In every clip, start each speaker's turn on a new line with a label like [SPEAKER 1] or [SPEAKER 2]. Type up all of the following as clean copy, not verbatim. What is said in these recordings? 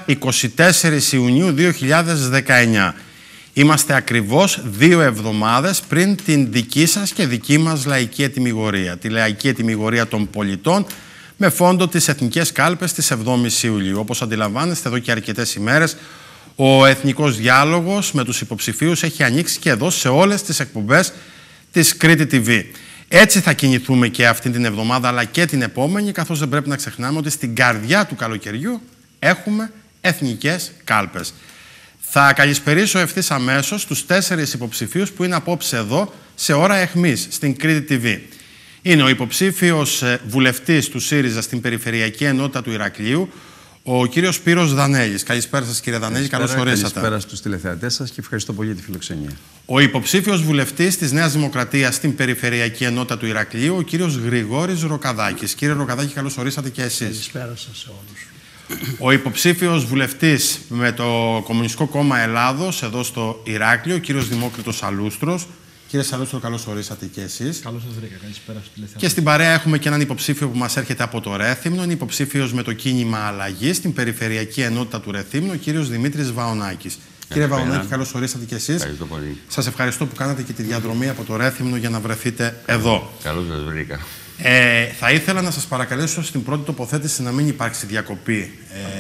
[SPEAKER 1] 24 Ιουνίου 2019. Είμαστε ακριβώς 2 εβδομάδες πριν την δική σας και δική μας λαϊκή ετυμηγορία. Τη λαϊκή ετυμηγορία των πολιτών με φόντο τις εθνικές κάλπες της 7ης Ιουλίου. Όπως αντιλαμβάνεστε, εδώ και αρκετές ημέρες ο εθνικός διάλογος με τους υποψηφίους έχει ανοίξει και εδώ σε όλες τις εκπομπές της Κρήτη TV. Έτσι θα κινηθούμε και αυτή την εβδομάδα αλλά και την επόμενη, καθώς δεν πρέπει να ξεχνάμε ότι στην καρδιά του καλοκαιριού έχουμε εθνικές κάλπες. Θα καλησπερίσω ευθύς αμέσως τους 4 υποψηφίους που είναι απόψε εδώ σε ώρα αιχμής στην Κρήτη TV. Είναι ο υποψήφιος βουλευτής του ΣΥΡΙΖΑ στην Περιφερειακή Ενότητα του Ηρακλείου, ο κύριος Σπύρος Δανέλης. Καλησπέρα σας, κύριε Δανέλη, καλώς ορίσατε.
[SPEAKER 2] Καλησπέρα στους τηλεθεατές σας και ευχαριστώ πολύ για τη φιλοξενία.
[SPEAKER 1] Ο υποψήφιος βουλευτής της Νέας Δημοκρατίας στην Περιφερειακή Ενότητα του Ηρακλείου, ο κύριος Γρηγόρης Ροκαδάκης. Κύριε Ροκαδάκη, καλώς ορίσατε και εσείς.
[SPEAKER 3] Καλησπέρα σας σε όλους.
[SPEAKER 1] Ο υποψήφιος βουλευτής με το Κομμουνιστικό Κόμμα Ελλάδος εδώ στο Ηράκλειο, ο κύριος Δημόκριτος Σαλούστρος. Κύριε Σαλούστρο, καλώς ορίσατε και εσείς.
[SPEAKER 3] Καλώς σας βρήκα. Καλησπέρα στους τηλεθεατές.
[SPEAKER 1] Και στην παρέα έχουμε και έναν υποψήφιο που μας έρχεται από το Ρέθυμνο. Είναι υποψήφιος με το κίνημα Αλλαγής στην Περιφερειακή Ενότητα του Ρεθύμνου, ο κύριος Δημήτρης Βαονάκης. Κύριε Βαονάκη, καλώς ορίσατε και εσείς.
[SPEAKER 4] Ευχαριστώ πολύ.
[SPEAKER 1] Σας ευχαριστώ που κάνατε και τη διαδρομή από το Ρέθυμνο για να βρεθείτε εδώ.
[SPEAKER 4] Καλώς σας βρήκα.
[SPEAKER 1] Θα ήθελα να σας παρακαλέσω στην πρώτη τοποθέτηση να μην υπάρξει διακοπή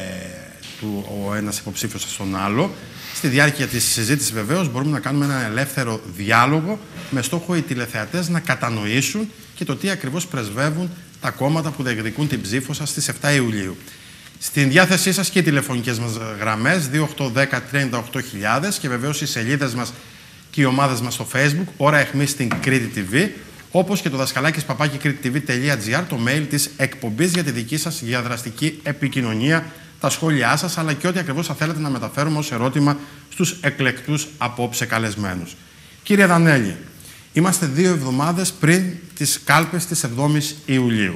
[SPEAKER 1] του ο ένας υποψήφιος στον άλλο. Στη διάρκεια της συζήτησης βεβαίως μπορούμε να κάνουμε έναν ελεύθερο διάλογο με στόχο οι τηλεθεατές να κατανοήσουν και το τι ακριβώς πρεσβεύουν τα κόμματα που διεκδικούν την ψήφο σας στις 7 Ιουλίου. Στην διάθεσή σας και οι τηλεφωνικές μας γραμμές 2810-38.000 και βεβαίως οι σελίδες μας και οι ομάδες μας στο Facebook, ώρα αιχμής στην Κρήτη TV, όπως και το δασκαλάκης@critiTV.gr, το mail της εκπομπής για τη δική σας διαδραστική επικοινωνία, τα σχόλιά σας, αλλά και ό,τι ακριβώς θα θέλετε να μεταφέρουμε ως ερώτημα στους εκλεκτούς απόψε καλεσμένους. Κύριε Δανέλη, είμαστε 2 εβδομάδες πριν τις κάλπες της 7ης Ιουλίου.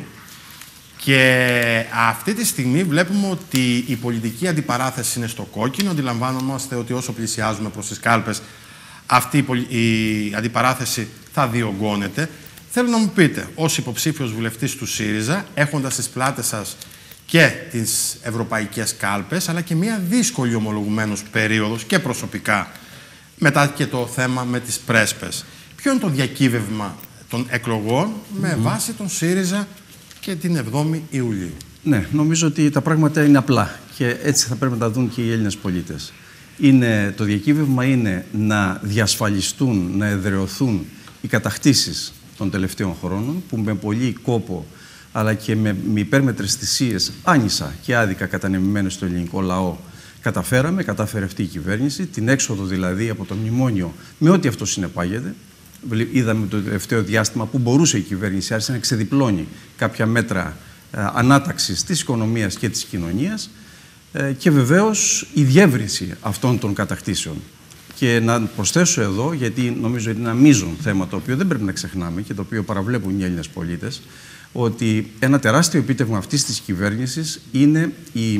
[SPEAKER 1] Και αυτή τη στιγμή βλέπουμε ότι η πολιτική αντιπαράθεση είναι στο κόκκινο. Αντιλαμβάνομαστε ότι όσο πλησιάζουμε προς τις κάλπες, αυτή η αντιπαράθεση θα διωγγώνεται. Θέλω να μου πείτε, ως υποψήφιος βουλευτής του ΣΥΡΙΖΑ, έχοντας στις πλάτες σας και τις ευρωπαϊκές κάλπες, αλλά και μια δύσκολη ομολογουμένως περίοδος και προσωπικά, μετά και το θέμα με τις πρέσπες. Ποιο είναι το διακύβευμα των εκλογών με βάση τον ΣΥΡΙΖΑ και την 7η Ιουλίου?
[SPEAKER 2] Ναι, νομίζω ότι τα πράγματα είναι απλά και έτσι θα πρέπει να τα δουν και οι Έλληνες πολίτες. Το διακύβευμα είναι να διασφαλιστούν, να εδραιωθούν οι κατακτήσεις των τελευταίων χρόνων, που με πολύ κόπο αλλά και με υπέρμετρες θυσίες άνισα και άδικα κατανεμημένες στο ελληνικό λαό κατάφερε αυτή η κυβέρνηση, την έξοδο δηλαδή από το μνημόνιο με ό,τι αυτό συνεπάγεται. Είδαμε το τελευταίο διάστημα που μπορούσε η κυβέρνηση, άρχισε να ξεδιπλώνει κάποια μέτρα ανάταξης της οικονομίας και της κοινωνίας και βεβαίως η διεύρυνση αυτών των κατακτήσεων. Και να προσθέσω εδώ, γιατί νομίζω ότι είναι ένα μείζον θέμα το οποίο δεν πρέπει να ξεχνάμε και το οποίο παραβλέπουν οι Έλληνες πολίτες, ότι ένα τεράστιο επίτευγμα αυτής της κυβέρνησης είναι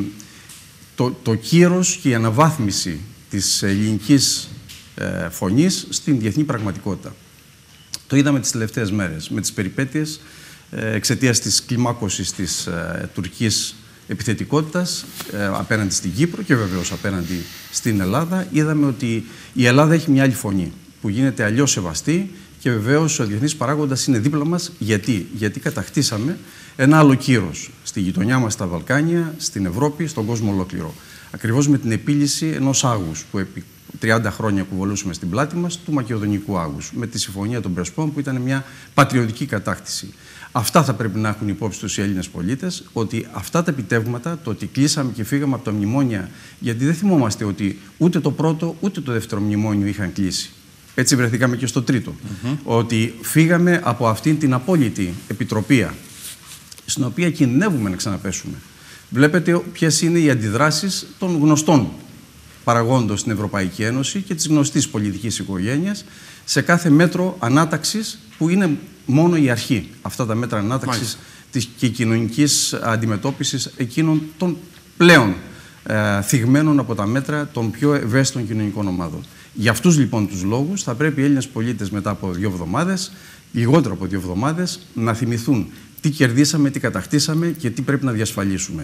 [SPEAKER 2] το κύρος και η αναβάθμιση της ελληνικής φωνής στην διεθνή πραγματικότητα. Το είδαμε τις τελευταίες μέρες με τις περιπέτειες εξαιτίας της κλιμάκωσης της τουρκικής επιθετικότητας απέναντι στην Κύπρο και βεβαίως απέναντι στην Ελλάδα. Είδαμε ότι η Ελλάδα έχει μια άλλη φωνή που γίνεται αλλιώς σεβαστή και βεβαίως ο διεθνής παράγοντας είναι δίπλα μας. Γιατί κατακτήσαμε ένα άλλο κύρος στη γειτονιά μας στα Βαλκάνια, στην Ευρώπη, στον κόσμο ολόκληρο. Ακριβώς με την επίλυση ενός άγους που επί 30 χρόνια κουβολούσαμε στην πλάτη μας, του μακεδονικού άγους, με τη Συμφωνία των Πρεσπών που ήταν μια πατριωτική κατάκτηση. Αυτά θα πρέπει να έχουν υπόψη τους οι Έλληνες πολίτες, ότι αυτά τα επιτεύγματα, το ότι κλείσαμε και φύγαμε από τα μνημόνια, γιατί δεν θυμόμαστε ότι ούτε το πρώτο ούτε το δεύτερο μνημόνιο είχαν κλείσει. Έτσι βρεθήκαμε και στο τρίτο. Ότι φύγαμε από αυτήν την απόλυτη επιτροπία, στην οποία κινδυνεύουμε να ξαναπέσουμε. Βλέπετε ποιες είναι οι αντιδράσεις των γνωστών παραγόντων στην Ευρωπαϊκή Ένωση και της γνωστής πολιτικής οικογένειας σε κάθε μέτρο ανάταξης που είναι μόνο η αρχή. Αυτά τα μέτρα ανάταξης και κοινωνικής αντιμετώπισης εκείνων των πλέον θυγμένων από τα μέτρα των πιο ευαίσθητων κοινωνικών ομάδων. Για αυτούς λοιπόν τους λόγους θα πρέπει οι Έλληνες πολίτες μετά από 2 εβδομάδες, λιγότερο από 2 εβδομάδες, να θυμηθούν τι κερδίσαμε, τι κατακτήσαμε και τι πρέπει να διασφαλίσουμε.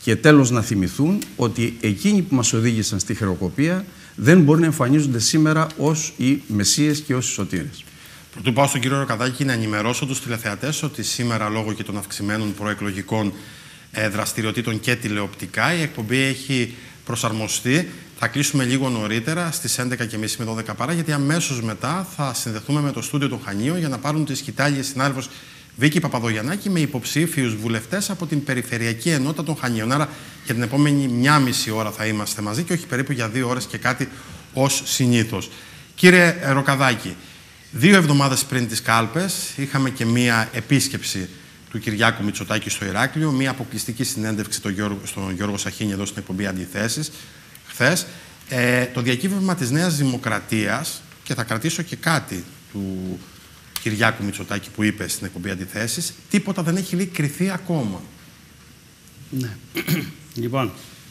[SPEAKER 2] Και τέλος να θυμηθούν ότι εκείνοι που μας οδήγησαν στη χρεοκοπία δεν μπορεί να εμφανίζονται σήμερα ως οι μεσσίες και ως οι σωτήρες.
[SPEAKER 1] Πρωτού πάω στον κύριο Ροκαδάκη, να ενημερώσω τους τηλεθεατές ότι σήμερα, λόγω και των αυξημένων προεκλογικών δραστηριοτήτων και τηλεοπτικά, η εκπομπή έχει προσαρμοστεί. Θα κλείσουμε λίγο νωρίτερα, στις 11.30 με 12 παρά, γιατί αμέσως μετά θα συνδεθούμε με το στούντιο των Χανίων για να πάρουν τη σκητάλη συνάδελφος Βίκη Παπαδογιαννάκη με υποψήφιους βουλευτές από την Περιφερειακή Ενότητα των Χανίων. Άρα για την επόμενη 1,5 ώρα θα είμαστε μαζί και όχι περίπου για 2 ώρες και κάτι ως συνήθως. Κύριε Ροκαδάκη, 2 εβδομάδες πριν τις κάλπες είχαμε και μία επίσκεψη του Κυριάκου Μητσοτάκη στο Ηράκλειο, μία αποκλειστική συνέντευξη στον Γιώργο Σαχίνη εδώ στην εκπομπή Αντιθέσεις χθες. Το διακύβευμα της Νέας Δημοκρατίας, και θα κρατήσω και κάτι του Κυριάκου Μητσοτάκη που είπε στην εκπομπή Αντιθέσεις, τίποτα δεν έχει κριθεί ακόμα.
[SPEAKER 3] Ναι. Λοιπόν,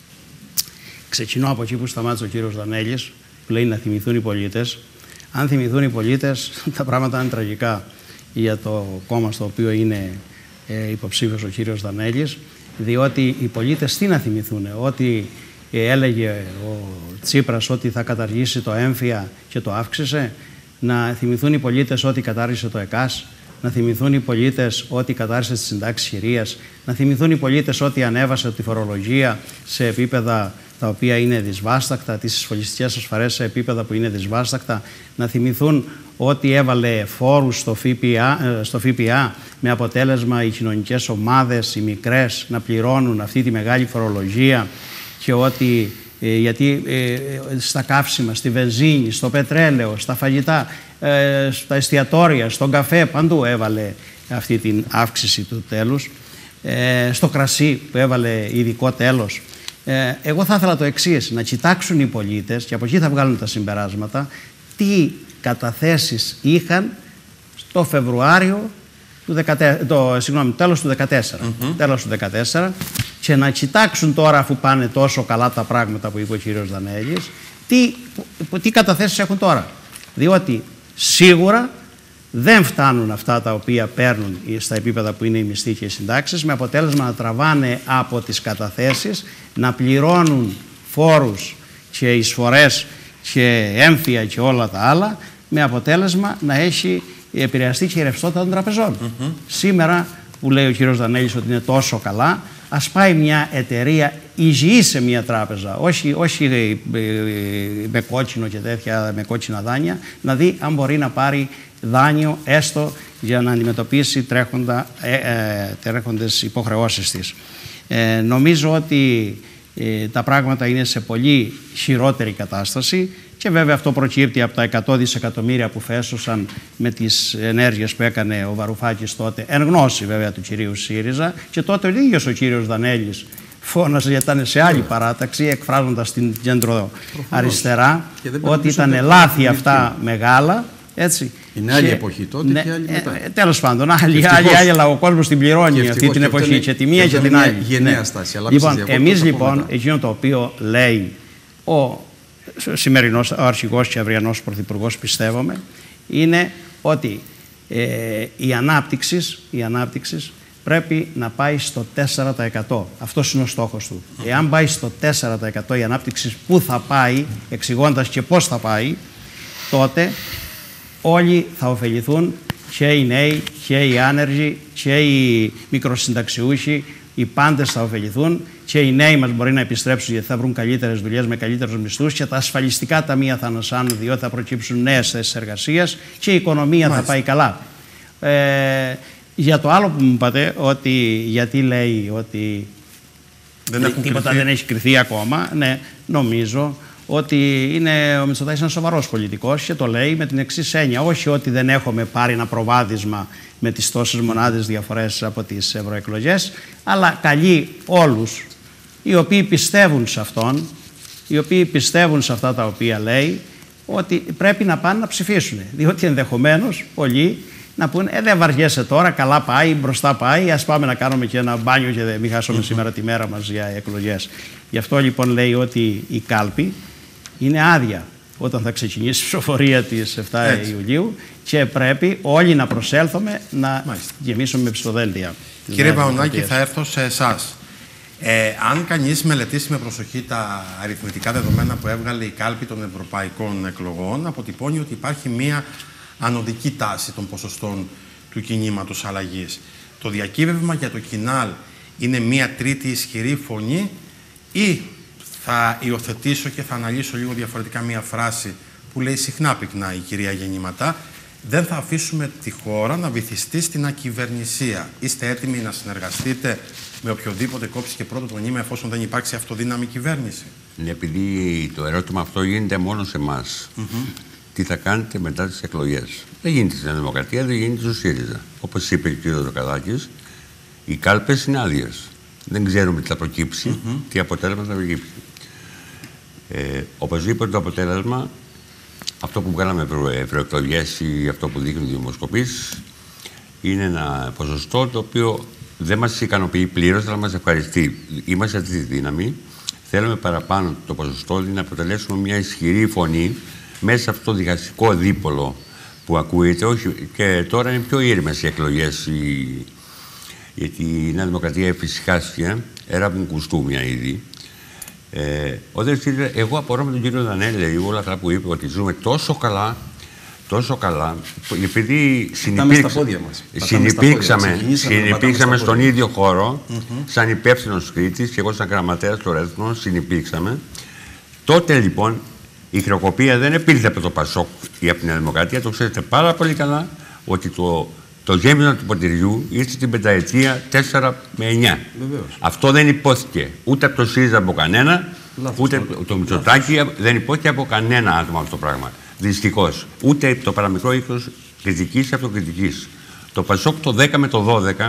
[SPEAKER 3] ξεκινώ από εκεί που σταμάτησε ο κύριος Δανέλης, που λέει να θυμηθούν οι πολίτες. Αν θυμηθούν οι πολίτες, τα πράγματα είναι τραγικά για το κόμμα στο οποίο είναι υποψήφιος ο κύριος Δανέλης, διότι οι πολίτες τι να θυμηθούν, ότι έλεγε ο Τσίπρας ότι θα καταργήσει το έμφυα και το αύξησε, να θυμηθούν οι πολίτες ότι κατάργησε το ΕΚΑΣ, να θυμηθούν οι πολίτες ότι κατάργησε τις συντάξεις χειρίας, να θυμηθούν οι πολίτες ότι ανέβασε τη φορολογία σε επίπεδα τα οποία είναι δυσβάστακτα, τις ασφαλιστικές ασφαλές σε επίπεδα που είναι δυσβάστακτα, να θυμηθούν ότι έβαλε φόρους στο ΦΠΑ με αποτέλεσμα οι κοινωνικές ομάδες, οι μικρές, να πληρώνουν αυτή τη μεγάλη φορολογία, και ότι γιατί στα καύσιμα, στη βενζίνη, στο πετρέλαιο, στα φαγητά, στα εστιατόρια, στον καφέ, παντού έβαλε αυτή την αύξηση του τέλους, στο κρασί που έβαλε ειδικό τέλος. Εγώ θα ήθελα το εξής, να κοιτάξουν οι πολίτες, και από εκεί θα βγάλουν τα συμπεράσματα, τι καταθέσεις είχαν στο Φεβρουάριο του τέλος του 2014. Τέλος του 2014, και να κοιτάξουν τώρα, αφού πάνε τόσο καλά τα πράγματα που είπε ο κύριος Δανέλης, τι καταθέσεις έχουν τώρα. Διότι σίγουρα δεν φτάνουν αυτά τα οποία παίρνουν στα επίπεδα που είναι οι μισθοί και οι συντάξεις, με αποτέλεσμα να τραβάνε από τις καταθέσεις, να πληρώνουν φόρους και εισφορές και έμφυα και όλα τα άλλα, με αποτέλεσμα να έχει επηρεαστεί και η ρευστότητα των τραπεζών. Σήμερα που λέει ο κύριος Δανέλης ότι είναι τόσο καλά, ας πάει μια εταιρεία υγιή σε μια τράπεζα, όχι με κόκκινο και τέτοια, με κόκκινα δάνεια, να δει αν μπορεί να πάρει δάνειο έστω για να αντιμετωπίσει τρέχοντες υποχρεώσεις της. Νομίζω ότι τα πράγματα είναι σε πολύ χειρότερη κατάσταση, και βέβαια αυτό προκύπτει από τα 100 δισεκατομμύρια που φέσωσαν με τις ενέργειες που έκανε ο Βαρουφάκης τότε, εν γνώση βέβαια του κυρίου ΣΥΡΙΖΑ, και τότε ο ίδιος ο κύριος Δανέλης φώναζε, γιατί ήταν σε άλλη παράταξη, εκφράζοντας την κέντρο αριστερά, ότι ήταν λάθη αυτά μεγάλα. Έτσι.
[SPEAKER 2] Είναι άλλη εποχή τότε και άλλη μετά.
[SPEAKER 3] Τέλος πάντων, αλλά ο κόσμος την πληρώνει αυτή την εποχή, και τη μία και την άλλη.
[SPEAKER 2] Γενναία στάση.
[SPEAKER 3] Λοιπόν, εμείς λοιπόν, εκείνο το οποίο λέει ο σημερινός ο αρχηγός και αυριανός πρωθυπουργός, πιστεύουμε, είναι ότι η ανάπτυξη πρέπει να πάει στο 4%. Αυτός είναι ο στόχος του. Εάν πάει στο 4% η ανάπτυξη, πού θα πάει, εξηγώντας και πώς θα πάει, τότε όλοι θα ωφεληθούν, και οι νέοι και οι άνεργοι και οι μικροσυνταξιούχοι, οι πάντες θα ωφεληθούν, και οι νέοι μας μπορεί να επιστρέψουν γιατί θα βρουν καλύτερες δουλειές με καλύτερους μισθούς, και τα ασφαλιστικά ταμεία θα ανασάνουν διότι θα προκύψουν νέες θέσεις εργασίας, και η οικονομία θα πάει καλά. Για το άλλο που μου είπατε, ότι γιατί λέει ότι τίποτα δεν έχει κριθεί ακόμα, ναι, νομίζω ότι ο Μητσοτάκης είναι σοβαρός πολιτικός και το λέει με την εξής έννοια. Όχι ότι δεν έχουμε πάρει ένα προβάδισμα με τις τόσες μονάδες διαφορές από τις ευρωεκλογές, αλλά καλεί όλους οι οποίοι πιστεύουν σε αυτόν, οι οποίοι πιστεύουν σε αυτά τα οποία λέει, ότι πρέπει να πάνε να ψηφίσουν. Διότι ενδεχομένως πολλοί να πούνε δεν βαριέσαι τώρα, καλά πάει, μπροστά πάει, ας πάμε να κάνουμε και ένα μπάνιο και μην χάσουμε σήμερα τη μέρα μας για εκλογές. Γι' αυτό λοιπόν λέει ότι η κάλπη είναι άδεια όταν θα ξεκινήσει η ψηφοφορία της 7 Ιουλίου και πρέπει όλοι να προσέλθουμε να γεμίσουμε με ψηφοδέλτια.
[SPEAKER 1] Κύριε Βαουνάκη, θα έρθω σε εσάς. Αν κανείς μελετήσει με προσοχή τα αριθμητικά δεδομένα που έβγαλε η κάλπη των ευρωπαϊκών εκλογών, αποτυπώνει ότι υπάρχει μία ανωδική τάση των ποσοστών του κινήματος αλλαγής. Το διακύβευμα για το Κινάλ είναι μία τρίτη ισχυρή φωνή, ή θα υιοθετήσω και θα αναλύσω λίγο διαφορετικά μία φράση που λέει συχνά πυκνά η κυρία Γεννηματά: δεν θα αφήσουμε τη χώρα να βυθιστεί στην ακυβερνησία. Είστε έτοιμοι να συνεργαστείτε με οποιοδήποτε κόψει και πρώτο το νήμα, εφόσον δεν υπάρξει αυτοδύναμη κυβέρνηση?
[SPEAKER 4] Επειδή το ερώτημα αυτό γίνεται μόνο σε εμάς. Τι θα κάνετε μετά τις εκλογές? Δεν γίνεται στην Δημοκρατία, δεν γίνεται στο ΣΥΡΙΖΑ. Όπως είπε ο κ. Δροκαδάκης, οι κάλπες είναι άδειες. Δεν ξέρουμε τι θα προκύψει, τι αποτέλεσμα θα προκύψει. Οπωσδήποτε το αποτέλεσμα, αυτό που βγάλαμε ευρωεκλογές ή αυτό που δείχνουν οι δημοσκοπήσεις, είναι ένα ποσοστό το οποίο δεν μας ικανοποιεί πλήρως, αλλά μας ευχαριστεί. Είμαστε αυτή τη δύναμη. Θέλουμε παραπάνω το ποσοστό, να αποτελέσουμε μια ισχυρή φωνή μέσα σε αυτό το διχαστικό δίπολο που ακούγεται. Όχι, και τώρα είναι πιο ήρμες οι εκλογές, γιατί η Νέα Δημοκρατία εφησυχάστηκε, έραβουν κουστούμια ήδη. Εγώ απορώ με τον κύριο Δανέλη όλα αυτά που είπε, ότι ζούμε τόσο καλά, επειδή συνυπήρξαμε στον ίδιο χώρο, σαν υπεύθυνος Κρήτης και εγώ σαν γραμματέας του Ρέθνου, συνυπήρξαμε. Τότε λοιπόν η χρεοκοπία δεν επήλθε από το Πασόκ ή από την Νέα Δημοκρατία. Το ξέρετε πάρα πολύ καλά ότι το γέμισμα του ποτηριού ήρθε την πενταετία 4 με 9.
[SPEAKER 2] Βεβαίως.
[SPEAKER 4] Αυτό δεν υπόθηκε ούτε από το ΣΥΡΙΖΑ από κανένα, ούτε το Μητσοτάκη δεν υπόθηκε από κανένα άτομο αυτό το πράγμα. Δυστυχώς. Ούτε το παραμικρό οίκος κριτικής ή αυτοκριτικής. Το Πασόκ το 10 με το 12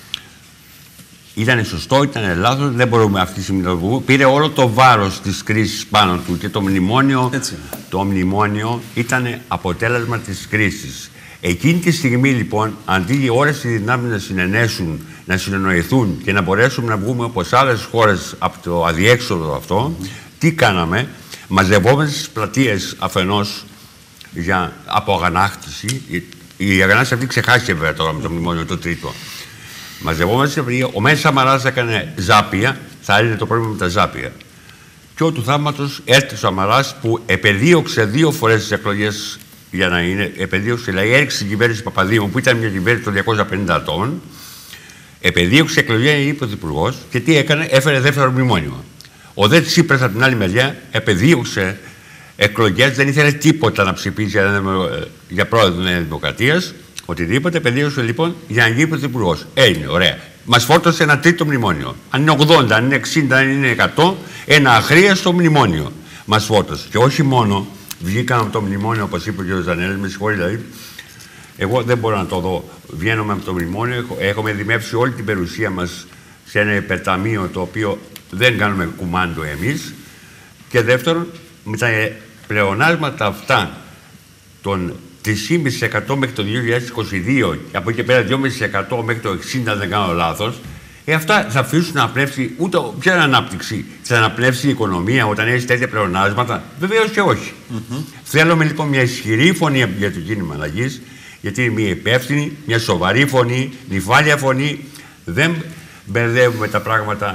[SPEAKER 4] ήταν σωστό, ήταν λάθος, δεν μπορούμε αυτή τη στιγμή να το πούμε. Πήρε όλο το βάρος της κρίσης πάνω του και το μνημόνιο ήταν αποτέλεσμα της κρίσης. Εκείνη τη στιγμή λοιπόν, αντί όλες οι δυνάμεις να συνενέσουν, να συνεννοηθούν και να μπορέσουμε να βγούμε όπως άλλες χώρες από το αδιέξοδο αυτό, τι κάναμε? Μαζευόμαστε στις πλατείες αφενός από αγανάκτηση. Η αγανάκτηση αυτή ξεχάστηκε βέβαια τώρα με το μνημόνιο το τρίτο. Μαζευόμαστε στις πλατείες. Ο Μέσης Σαμαράς έκανε ζάπια, θα έλυνε το πρόβλημα με τα ζάπια. Και ο του θαύματος έρθει ο Σαμαράς που επεδίωξε 2 φορές τις εκλογές. Για να είναι, επεδίωξε, δηλαδή έριξε την κυβέρνηση Παπαδήμου, που ήταν μια κυβέρνηση των 250 ατόμων, επεδίωξε εκλογές, είναι πρωθυπουργός, και τι έκανε? Έφερε δεύτερο μνημόνιο. Ο δε Τσίπρας από την άλλη μεριά επεδίωξε εκλογές, δεν ήθελε τίποτα να ψηφίσει για πρόεδρο της Νέας Δημοκρατίας, οτιδήποτε. Επεδίωξε λοιπόν για να γίνει πρωθυπουργός. Έγινε, ωραία. Μας φόρτωσε ένα τρίτο μνημόνιο. Αν είναι 80, αν είναι 60, αν είναι 100, ένα αχρίαστο μνημόνιο μας φόρτωσε. Και όχι μόνο. Βγήκαμε από το μνημόνιο, όπως είπε ο κ. Ζανέλης, με συγχωρεί δηλαδή. Εγώ δεν μπορώ να το δω. Βγαίνουμε από το μνημόνιο, έχουμε δημεύσει όλη την περιουσία μας σε ένα υπερταμείο το οποίο δεν κάνουμε κουμάντο εμείς. Και δεύτερον, με τα πλεονάσματα αυτά των 3,5% μέχρι το 2022 και από εκεί και πέρα 2,5% μέχρι το 60, αν δεν κάνω λάθος, αυτά θα αφήσουν να αναπνεύσει ούτε ποια ανάπτυξη. Θα αναπνεύσει η οικονομία όταν έχει τέτοια πλεονάσματα? Βεβαίως και όχι. Θέλουμε λοιπόν μια ισχυρή φωνή για το κίνημα αλλαγής, γιατί είναι μια υπεύθυνη, μια σοβαρή φωνή, νυφάλια φωνή. Δεν μπερδεύουμε τα πράγματα,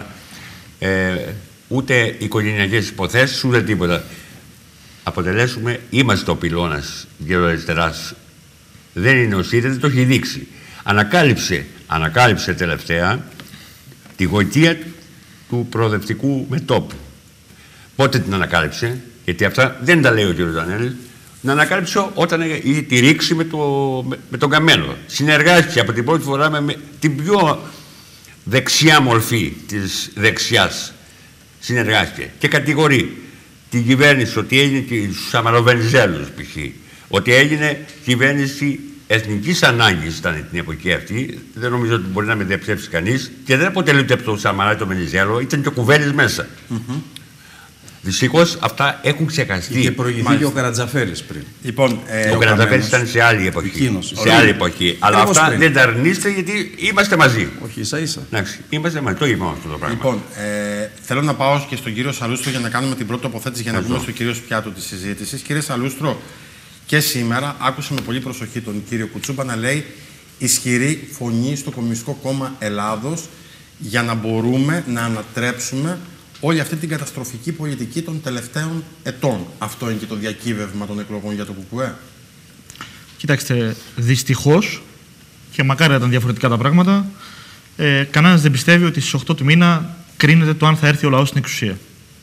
[SPEAKER 4] ούτε οικογενειακές υποθέσεις, ούτε τίποτα. Είμαστε ο πυλώνας γεροαριστεράς. Δεν είναι ο ΣΥΡΙΖΑ, το έχει δείξει. Ανακάλυψε τελευταία τη γοητεία του προοδευτικού μετώπου. Πότε την ανακάλυψε? Γιατί αυτά δεν τα λέει ο κ. Δανέλης. Την ανακάλυψε όταν είχε τη ρήξη με τον Καμένο. Συνεργάστηκε από την πρώτη φορά με την πιο δεξιά μορφή της δεξιάς. Συνεργάστηκε και κατηγορεί την κυβέρνηση ότι έγινε και στους Σαμαροβενιζέλους π.χ. Ότι έγινε κυβέρνηση εθνικής ανάγκης ήταν την εποχή αυτή. Δεν νομίζω ότι μπορεί να με διαψεύσει κανείς. Και δεν αποτελείται από το Σαμαρά ή το Βενιζέλο, ήταν και ο Κουβέρης μέσα. Δυστυχώς αυτά έχουν ξεχαστεί.
[SPEAKER 2] Είχε προηγηθεί και ο Καρατζαφέρης πριν.
[SPEAKER 1] Λοιπόν,
[SPEAKER 4] ο Καρατζαφέρης ήταν σε άλλη εποχή. Σε άλλη εποχή. Αλλά αυτά δεν τα αρνείστε γιατί είμαστε μαζί.
[SPEAKER 2] Όχι, ίσα-ίσα.
[SPEAKER 4] Εντάξει, είμαστε μαζί. Το είπαμε αυτό το πράγμα.
[SPEAKER 1] Λοιπόν, θέλω να πάω και στον κύριο Σαλούστρο για να κάνουμε την πρώτη τοποθέτηση για να βγούμε στο κυρίως πιάτο της συζήτησης. Κύριε Σαλούστρο, και σήμερα άκουσα με πολύ προσοχή τον κύριο Κουτσούπα να λέει ισχυρή φωνή στο Κομμουνιστικό Κόμμα Ελλάδος για να μπορούμε να ανατρέψουμε όλη αυτή την καταστροφική πολιτική των τελευταίων ετών? Αυτό είναι και το διακύβευμα των εκλογών για το ΚΚΕ.
[SPEAKER 5] Κοιτάξτε, δυστυχώς, και μακάρι να ήταν διαφορετικά τα πράγματα, κανένας δεν πιστεύει ότι στις 8 του μήνα κρίνεται το αν θα έρθει ο λαός στην εξουσία.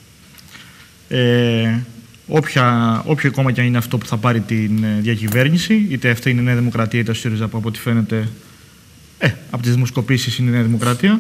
[SPEAKER 5] Όποιο κόμμα και αν είναι αυτό που θα πάρει την διακυβέρνηση, είτε αυτή είναι η Νέα Δημοκρατία είτε ο ΣΥΡΙΖΑ, που από ό,τι φαίνεται από τις δημοσκοπήσεις είναι η Νέα Δημοκρατία,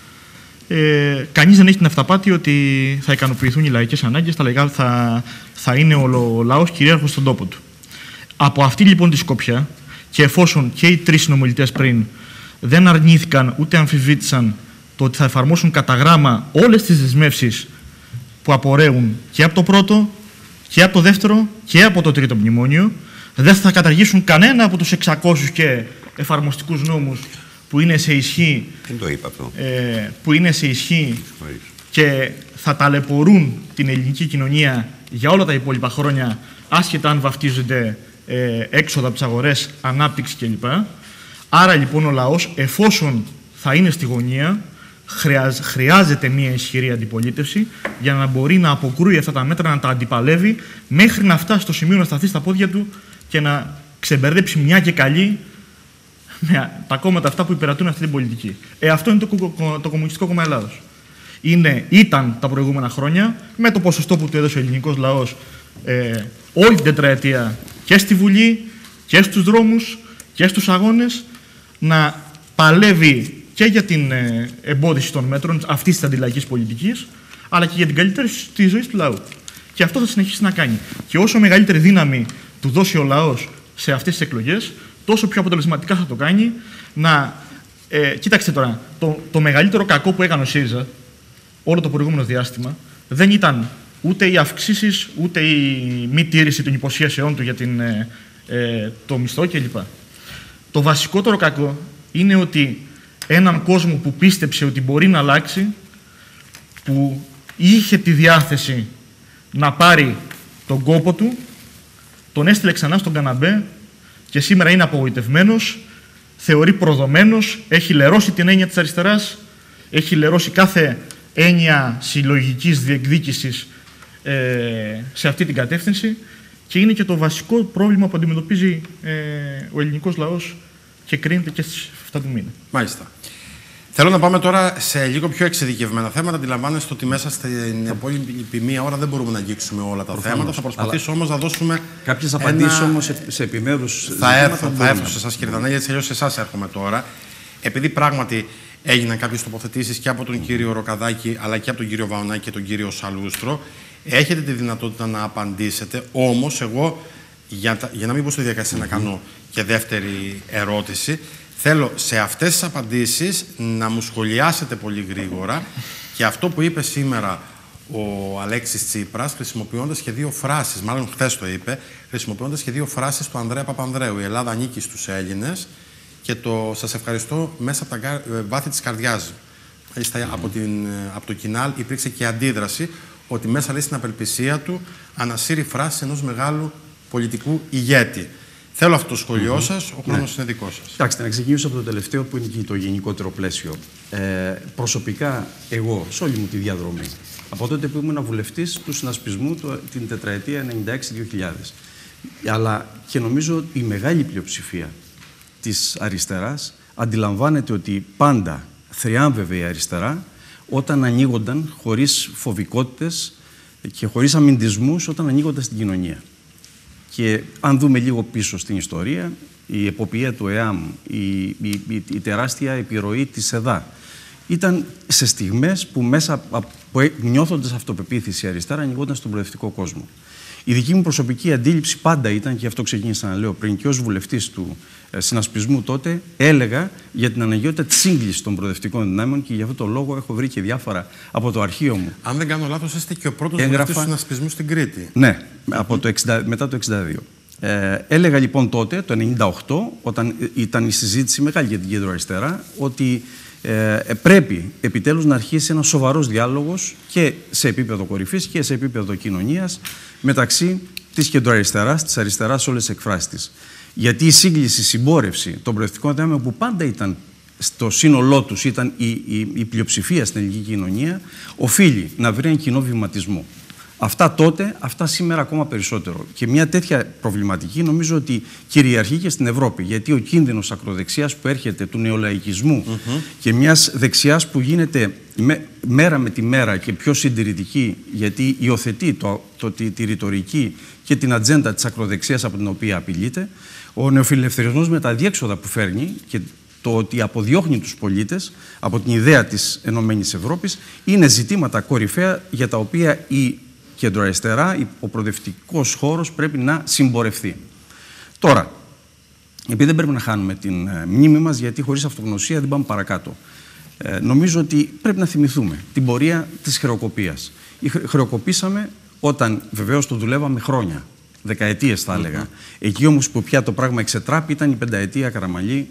[SPEAKER 5] κανείς δεν έχει την αυταπάτη ότι θα ικανοποιηθούν οι λαϊκές ανάγκες, θα είναι ο λαός κυρίαρχος στον τόπο του. Από αυτή λοιπόν τη σκοπιά, και εφόσον και οι τρεις συνομιλητές πριν δεν αρνήθηκαν ούτε αμφισβήτησαν το ότι θα εφαρμόσουν κατά γράμμα όλες τις δεσμεύσεις που απορρέουν και από το πρώτο και από το δεύτερο και από το τρίτο μνημόνιο, δεν θα καταργήσουν κανένα από τους 600 και εφαρμοστικούς νόμους που είναι σε ισχύ, που είναι σε ισχύ και θα ταλαιπωρούν την ελληνική κοινωνία για όλα τα υπόλοιπα χρόνια, άσχετα αν βαφτίζονται έξοδα από τις αγορές, ανάπτυξη κλπ. Άρα λοιπόν ο λαός, εφόσον θα είναι στη γωνία, χρειάζεται μια ισχυρή αντιπολίτευση για να μπορεί να αποκρούει αυτά τα μέτρα, να τα αντιπαλεύει μέχρι να φτάσει στο σημείο να σταθεί στα πόδια του και να ξεμπερδέψει μια και καλή με τα κόμματα αυτά που υπηρετούν αυτή την πολιτική. Αυτό είναι το Κομμουνιστικό Κόμμα Ελλάδος. Ήταν τα προηγούμενα χρόνια, με το ποσοστό που του έδωσε ο ελληνικός λαός όλη την τετραετία και στη Βουλή και στους δρόμους και στους αγώνες, να παλεύει και για την εμπόδιση των μέτρων αυτής της αντιλαϊκής πολιτικής, αλλά και για την καλύτερη της ζωής του λαού. Και αυτό θα συνεχίσει να κάνει. Και όσο μεγαλύτερη δύναμη του δώσει ο λαός σε αυτές τις εκλογές, τόσο πιο αποτελεσματικά θα το κάνει. Κοίταξτε τώρα, το μεγαλύτερο κακό που έκανε ο ΣΥΡΙΖΑ όλο το προηγούμενο διάστημα δεν ήταν ούτε οι αυξήσεις, ούτε η μη τήρηση των υποσχέσεών του για το μισθό κλπ. Το βασικότερο κακό είναι ότι έναν κόσμο που πίστεψε ότι μπορεί να αλλάξει, που είχε τη διάθεση να πάρει τον κόπο του, τον έστειλε ξανά στον καναμπέ και σήμερα είναι απογοητευμένος, θεωρεί προδομένος, έχει λερώσει την έννοια της αριστεράς, έχει λερώσει κάθε έννοια συλλογικής διεκδίκησης σε αυτή την κατεύθυνση, και είναι και το βασικό πρόβλημα που αντιμετωπίζει ο ελληνικός λαός και κρίνεται και στις 7 του μήνα.
[SPEAKER 1] Μάλιστα. Θέλω να πάμε τώρα σε λίγο πιο εξειδικευμένα θέματα. Αντιλαμβάνεστε ότι μέσα στην επόμενη μία ώρα δεν μπορούμε να αγγίξουμε όλα τα θέματα. Θα προσπαθήσω όμως να δώσουμε
[SPEAKER 2] κάποιες απαντήσεις όμως σε επιμέρους.
[SPEAKER 1] Θα έρθω σε εσάς, κύριε Δανέλη, έτσι αλλιώς σε εσάς έρχομαι τώρα. Επειδή πράγματι έγιναν κάποιες τοποθετήσεις και από τον κύριο Ροκαδάκη, αλλά και από τον κύριο Βαονάκη και τον κύριο Σαλούστρο, έχετε τη δυνατότητα να απαντήσετε. Όμως, εγώ, για να μην πω στη διαδικασία να κάνω και δεύτερη ερώτηση, θέλω σε αυτές τις απαντήσεις να μου σχολιάσετε πολύ γρήγορα και αυτό που είπε σήμερα ο Αλέξης Τσίπρας, χρησιμοποιώντας και δύο φράσεις, μάλλον χθες το είπε, χρησιμοποιώντας και δύο φράσεις του Ανδρέα Παπανδρέου. Η Ελλάδα ανήκει στους Έλληνες και το σας ευχαριστώ μέσα από τα βάθη της καρδιάς. Από το Κινάλ υπήρξε και αντίδραση ότι μέσα λέει στην απελπισία του ανασύρει φράσεις ενός μεγάλου πολιτικού ηγέτη. Θέλω αυτό το σχολείο σας, ο χρόνος είναι δικό σας.
[SPEAKER 2] Κοιτάξτε, να ξεκινήσω από το τελευταίο που είναι και το γενικότερο πλαίσιο. Προσωπικά, εγώ, σε όλη μου τη διαδρομή, από τότε που ήμουν βουλευτής του συνασπισμού την τετραετία 96-2000, αλλά και νομίζω η μεγάλη πλειοψηφία της αριστεράς αντιλαμβάνεται ότι πάντα θριάμβευε η αριστερά όταν ανοίγονταν χωρίς φοβικότητες και χωρίς αμυντισμούς, όταν ανοίγονταν στην κοινωνία. Και αν δούμε λίγο πίσω στην ιστορία, η εποπτεία του ΕΑΜ, η τεράστια επιρροή της ΕΔΑ, ήταν σε στιγμές που νιώθοντας αυτοπεποίθηση αριστερά, ανοιγόταν στον προοδευτικό κόσμο. Η δική μου προσωπική αντίληψη πάντα ήταν, και αυτό ξεκίνησα να λέω πριν και ως βουλευτής του συνασπισμού τότε, έλεγα για την αναγκαιότητα της σύγκλησης των προοδευτικών δυνάμεων και για αυτό το λόγο έχω βρει και διάφορα από το αρχείο μου.
[SPEAKER 1] Αν δεν κάνω λάθος, είστε και ο πρώτος βουλευτής του συνασπισμού στην Κρήτη.
[SPEAKER 2] Ναι, μετά το 1962. Έλεγα λοιπόν τότε, το 1998, όταν ήταν η συζήτηση μεγάλη για την κέντρο αριστερά, ότι πρέπει επιτέλους να αρχίσει ένας σοβαρός διάλογος και σε επίπεδο κορυφής και σε επίπεδο κοινωνίας μεταξύ της κεντροαριστεράς, της αριστεράς σε όλες τις εκφράσεις της. Γιατί η σύγκληση, η συμπόρευση των προοδευτικών δυνάμεων που πάντα ήταν στο σύνολό τους ήταν η πλειοψηφία στην ελληνική κοινωνία, οφείλει να βρει έναν κοινό βηματισμό. Αυτά τότε, αυτά σήμερα ακόμα περισσότερο. Και μια τέτοια προβληματική νομίζω ότι κυριαρχεί και στην Ευρώπη. Γιατί ο κίνδυνος ακροδεξιάς που έρχεται, του νεολαϊκισμού και μιας δεξιάς που γίνεται μέρα με τη μέρα και πιο συντηρητική, γιατί υιοθετεί τη ρητορική και την ατζέντα της ακροδεξιάς από την οποία απειλείται, ο νεοφιλελευθερισμός με τα αδιέξοδα που φέρνει και το ότι αποδιώχνει τους πολίτες από την ιδέα της Ενωμένης Ευρώπης, είναι ζητήματα κορυφαία για τα οποία η κεντροαριστερά, ο προοδευτικός χώρος πρέπει να συμπορευτεί. Τώρα, επειδή δεν πρέπει να χάνουμε την μνήμη μας, γιατί χωρίς αυτογνωσία δεν πάμε παρακάτω, νομίζω ότι πρέπει να θυμηθούμε την πορεία της χρεοκοπίας. Χρεοκοπήσαμε όταν βεβαίως το δουλεύαμε χρόνια, δεκαετίες θα έλεγα. Εκεί όμως που πια το πράγμα εξετράπη ήταν η πενταετία Καραμανλή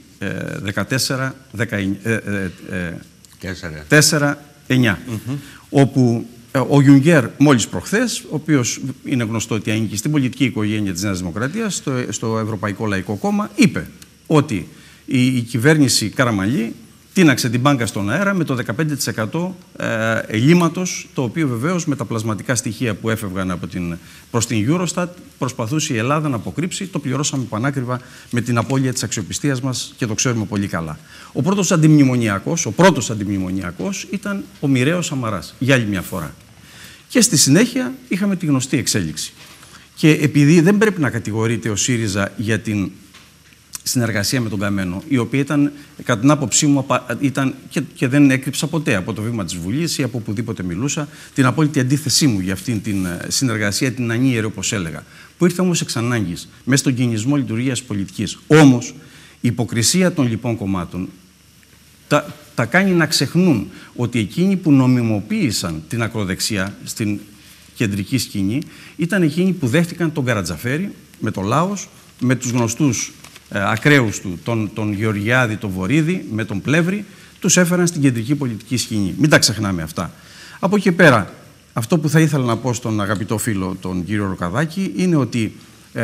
[SPEAKER 2] 14-9, όπου ο Γιουνκέρ μόλις προχθές, ο οποίος είναι γνωστό ότι ανήκει στην πολιτική οικογένεια της Νέας Δημοκρατίας, στο Ευρωπαϊκό Λαϊκό Κόμμα, είπε ότι η κυβέρνηση Καραμανλή τίναξε την μπάνκα στον αέρα με το 15% ελλείμματος, το οποίο βεβαίως με τα πλασματικά στοιχεία που έφευγαν προς την Eurostat προσπαθούσε η Ελλάδα να αποκρύψει. Το πληρώσαμε πανάκριβα με την απώλεια της αξιοπιστίας μας και το ξέρουμε πολύ καλά. Ο πρώτος αντιμνημονιακός ήταν ο μοιραίος Σαμαράς, για άλλη μια φορά. Και στη συνέχεια είχαμε τη γνωστή εξέλιξη. Και επειδή δεν πρέπει να κατηγορείται ο ΣΥΡΙΖΑ για την συνεργασία με τον Καμένο, η οποία ήταν, κατά την άποψή μου, και δεν έκρυψα ποτέ από το βήμα της Βουλής ή από οπουδήποτε μιλούσα, την απόλυτη αντίθεσή μου για αυτήν την συνεργασία, την ανίερη, όπως έλεγα, που ήρθε όμως εξ ανάγκης, μέσα στον κινησμό λειτουργίας πολιτικής. Όμως, η υποκρισία των λοιπών κομμάτων τα κάνει να ξεχνούν ότι εκείνοι που νομιμοποίησαν την ακροδεξιά στην κεντρική σκηνή ήταν εκείνοι που δέχτηκαν τον Καρατζαφέρη με το Λάος, με τους γνωστούς ακραίους του, τον Γεωργιάδη, τον Βορίδη, με τον Πλεύρη, τους έφεραν στην κεντρική πολιτική σκηνή. Μην τα ξεχνάμε αυτά. Από εκεί πέρα, αυτό που θα ήθελα να πω στον αγαπητό φίλο, τον κύριο Ροκαδάκη, είναι ότι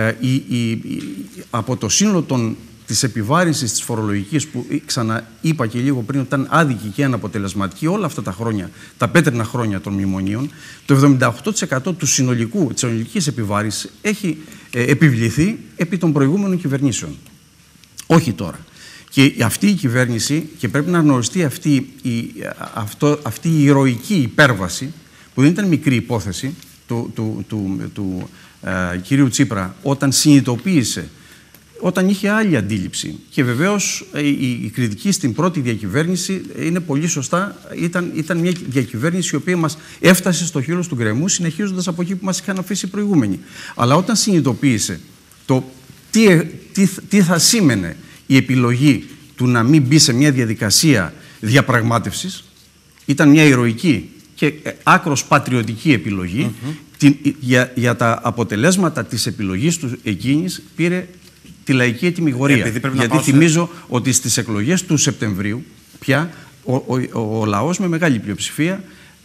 [SPEAKER 2] από το σύνολο της επιβάρυνσης της φορολογικής, που ξαναείπα και λίγο πριν ότι ήταν άδικη και αναποτελεσματική όλα αυτά τα χρόνια, τα πέτρινα χρόνια των μνημονίων, το 78% της συνολικής επιβάρυνσης έχει επιβληθεί επί των προηγούμενων κυβερνήσεων. Όχι τώρα. Και αυτή η κυβέρνηση, και πρέπει να γνωριστεί αυτή η ηρωική υπέρβαση, που δεν ήταν μικρή υπόθεση του κυρίου Τσίπρα, όταν συνειδητοποίησε, όταν είχε άλλη αντίληψη. Και βεβαίως η κριτική στην πρώτη διακυβέρνηση είναι πολύ σωστά. Ήταν μια διακυβέρνηση η οποία μας έφτασε στο χείλος του γκρεμού, συνεχίζοντας από εκεί που μας είχαν αφήσει οι προηγούμενοι. Αλλά όταν συνειδητοποίησε τι θα σήμαινε η επιλογή του να μην μπει σε μια διαδικασία διαπραγμάτευσης, ήταν μια ηρωική και άκρος πατριωτική επιλογή. Για τα αποτελέσματα της επιλογής του εκείνης πήρε τη λαϊκή ετυμηγορία. Γιατί θυμίζω ότι στις εκλογές του Σεπτεμβρίου πια ο λαός με μεγάλη πλειοψηφία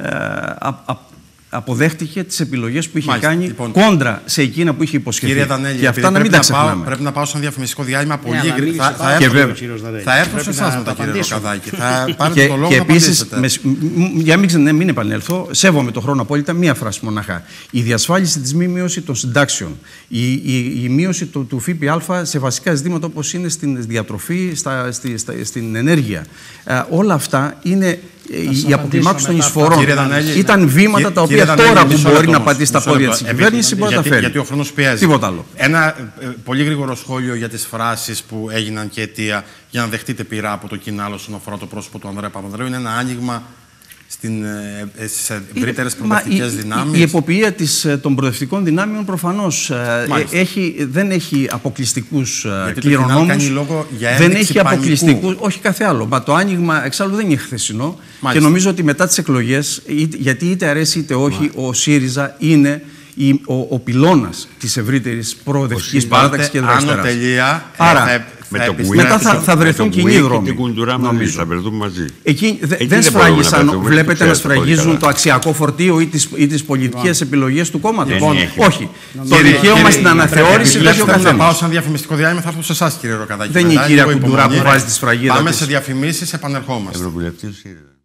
[SPEAKER 2] αποδέχτηκε τις επιλογές που είχε κάνει κόντρα σε εκείνα που είχε υποσχεθεί.
[SPEAKER 1] Κύριε Δανέλη,
[SPEAKER 2] και αυτά να μην τα ξεχνάμε.
[SPEAKER 1] Πρέπει να πάω σε ένα διαφημιστικό διάλειμμα πολύ γρήγορα. Θα έρθω σε εσάς μετά, κύριε Ροκαδάκη. Θα πάρετε το λόγο
[SPEAKER 2] και
[SPEAKER 1] να
[SPEAKER 2] επίσης,
[SPEAKER 1] απαντήσετε.
[SPEAKER 2] για μην επανέλθω, σέβομαι το χρόνο απόλυτα, μία φράση μονάχα. Η διασφάλιση της μη μείωση των συντάξεων, η μείωση του ΦΠΑ σε βασικά ζητήματα όπως είναι στην διατροφή, στην ενέργεια. Όλα αυτά είναι η αποκλιμάκωση των εισφορών. Ήταν βήματα τα οποία τώρα που μπορεί να πατήσει τα πόδια της κυβέρνησης μπορεί να τα φέρει.
[SPEAKER 1] Γιατί ο χρόνος πιέζει.
[SPEAKER 2] Τίποτα άλλο.
[SPEAKER 1] Ένα πολύ γρήγορο σχόλιο για τις φράσεις που έγιναν και αιτία για να δεχτείτε πειρά από το κοινάλο όσον αφορά το πρόσωπο του Ανδρέα Παπανδρέου. Είναι ένα άνοιγμα στις ευρύτερες προοδευτικές δυνάμεις.
[SPEAKER 2] Η εποποιία των προοδευτικών δυνάμεων προφανώς δεν έχει αποκλειστικούς κληρονόμους. Δεν έχει αποκλειστικούς, όχι κάθε άλλο. Μα το άνοιγμα εξάλλου δεν είναι χθεσινό. Και νομίζω ότι μετά τις εκλογές, γιατί είτε αρέσει είτε όχι, ο ΣΥΡΙΖΑ είναι ο πυλώνας της ευρύτερης προοδευτικής παράταξης και αριστεράς.
[SPEAKER 1] Άνω τελεία.
[SPEAKER 2] Άρα, Μετά θα βρεθούν κοινοί δρόμοι.
[SPEAKER 4] Την κουλτούρα μαζί, θα βρεθούν μαζί.
[SPEAKER 2] Εκεί δεν σφράγισαν, βλέπετε να σφραγίζουν το αξιακό φορτίο ή τις πολιτικές επιλογές του κόμματος. Όχι. Το δικαίωμα στην αναθεώρηση δεν έχει ο καθένας.
[SPEAKER 1] Να πάω σε ένα διαφημιστικό διάλειμμα, θα έρθω σε εσάς, κύριε Ροκαδάκη.
[SPEAKER 2] Δεν είναι η κυρία Κουντουρά που βάζει τη σφραγίδα.
[SPEAKER 1] Πάμε σε διαφημίσεις, επανερχόμαστε.
[SPEAKER 4] Ευρωβουλευτής.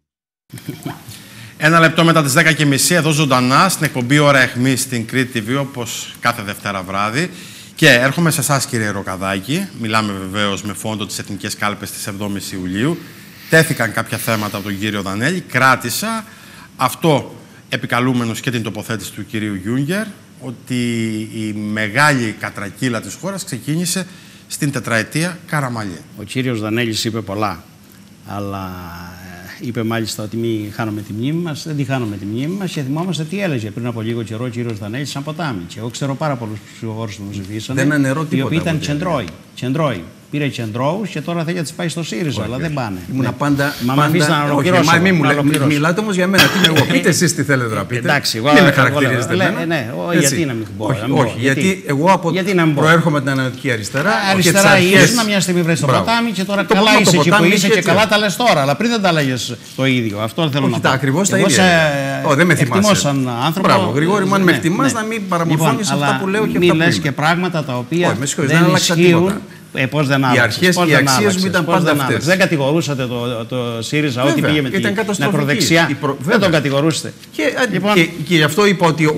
[SPEAKER 1] Ένα λεπτό μετά τις 10:30, εδώ ζωντανά στην εκπομπή Ώρα Αιχμής στην Κρήτη TV, όπως κάθε Δευτέρα βράδυ. Και έρχομαι σε εσάς, κύριε Ροκαδάκη. Μιλάμε βεβαίως με φόντο τις εθνικές κάλπες της 7ης Ιουλίου. Τέθηκαν κάποια θέματα από τον κύριο Δανέλη. Κράτησα αυτό επικαλούμενος και την τοποθέτηση του κυρίου Γιούγκερ, ότι η μεγάλη κατρακύλα της χώρας ξεκίνησε στην τετραετία Καραμαλή.
[SPEAKER 3] Ο κύριος Δανέλης είπε πολλά, αλλά είπε μάλιστα ότι μην χάνουμε τη μνήμη μας. Δεν τη χάνουμε τη μνήμη μας και θυμόμαστε τι έλεγε πριν από λίγο καιρό ο κύριος Δανέλης σαν ποτάμι. Και εγώ ξέρω πάρα πολλούς ψηφοφόρους που μου ψηφίσανε, οι οποίοι ήταν τσεντρόοι. Πήρε κεντρώους και τώρα θέλει να τις πάει στο ΣΥΡΙΖΑ, αλλά δεν πάνε.
[SPEAKER 2] Ήμουν πάντα.
[SPEAKER 3] Μα με αφήσει να ολοκληρώσω.
[SPEAKER 2] Μιλάτε όμως για μένα. Τι είμαι εγώ. Πείτε εσείς τι θέλετε να πείτε.
[SPEAKER 3] Εντάξει, εγώ.
[SPEAKER 2] Δεν με χαρακτηρίζετε εμένα.
[SPEAKER 3] Ναι, γιατί να μην πω.
[SPEAKER 2] Όχι, γιατί εγώ προέρχομαι από την Ανατολική Αριστερά.
[SPEAKER 3] Αριστερά ήσουν, μια στιγμή βρες στο ποτάμι και τώρα καλά είσαι εκεί που είσαι και καλά τα λες τώρα. Αλλά πριν δεν τα λέγες το ίδιο. Αυτό θέλω να πω.
[SPEAKER 2] Ακριβώς τα ίδια. Δεν με θυμάσαι. Μπράβο, Γρηγόρη, αν με εκτιμάς να μην παραμορφώνεις αυτά που λέω και αυτά που
[SPEAKER 3] λες και πράγματα τα οποία δεν ισχύουν. Πώς δεν άλλαξες.
[SPEAKER 2] Οι αξίες μου ήταν πάντα αυτές.
[SPEAKER 3] Δεν κατηγορούσατε το ΣΥΡΙΖΑ ότι πήγε με την ακροδεξιά. Δεν τον κατηγορούσατε.
[SPEAKER 2] Και γι' αυτό είπα ότι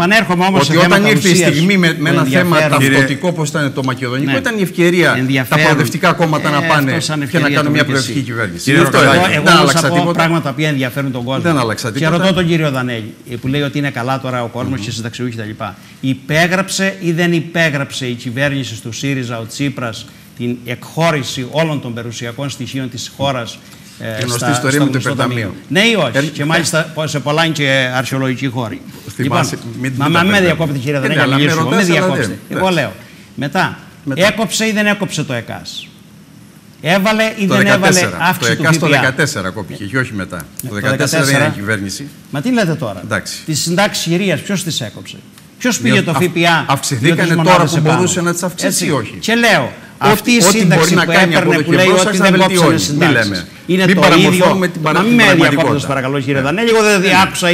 [SPEAKER 3] όταν
[SPEAKER 2] ήρθε η στιγμή με ένα θέμα ταυτοτικό όπως ήταν το μακεδονικό, ήταν η ευκαιρία τα προοδευτικά κόμματα να πάνε και να κάνουν μια προοδευτική κυβέρνηση.
[SPEAKER 3] Εγώ θέλω να πω πράγματα που ενδιαφέρουν τον κόσμο. Και ρωτώ τον κύριο Δανέλη που λέει ότι είναι καλά τώρα ο κόσμος και συνταξιούχοι κτλ. Υπέγραψε ή δεν υπέγραψε η κυβέρνηση του ΣΥΡΙΖΑ, ο Τσίπρας, την εκχώρηση όλων των περιουσιακών στοιχείων της χώρας
[SPEAKER 2] γνωστή ιστορία με το υπερταμείο.
[SPEAKER 3] Ναι ή όχι. Και μάλιστα σε πολλά είναι και αρχαιολογικοί χώροι. Λοιπόν, μα με διακόπτε κύριε Δανέλη, να μιλήσω. Με διακόψτε. Εγώ λέω. Μετά, έκοψε ή δεν έκοψε το ΕΚΑΣ. Έβαλε ή δεν έβαλε αύξηση του ΦΠΑ.
[SPEAKER 2] Το ΕΚΑΣ το 2014 κόπηκε και όχι μετά. Το 2014 δεν είναι κυβέρνηση.
[SPEAKER 3] Μα τι λέτε τώρα. Τις συντάξεις χειρίας ποιος τις έκοψε. Ποιος πήγε το ΦΠΑ.
[SPEAKER 2] Αυξηθήκανε τώρα που μπορούσε να τις αυξήσει ή όχι.
[SPEAKER 3] Και λέω, αυτή η σύνταξη που έπαιρνε που λέει ότι δεν κόψανε συντάξεις. Είναι το ίδιο. Μα μην με διακόπτετε παρακαλώ κύριε Δανέλη. Εγώ δεν διάκουσα,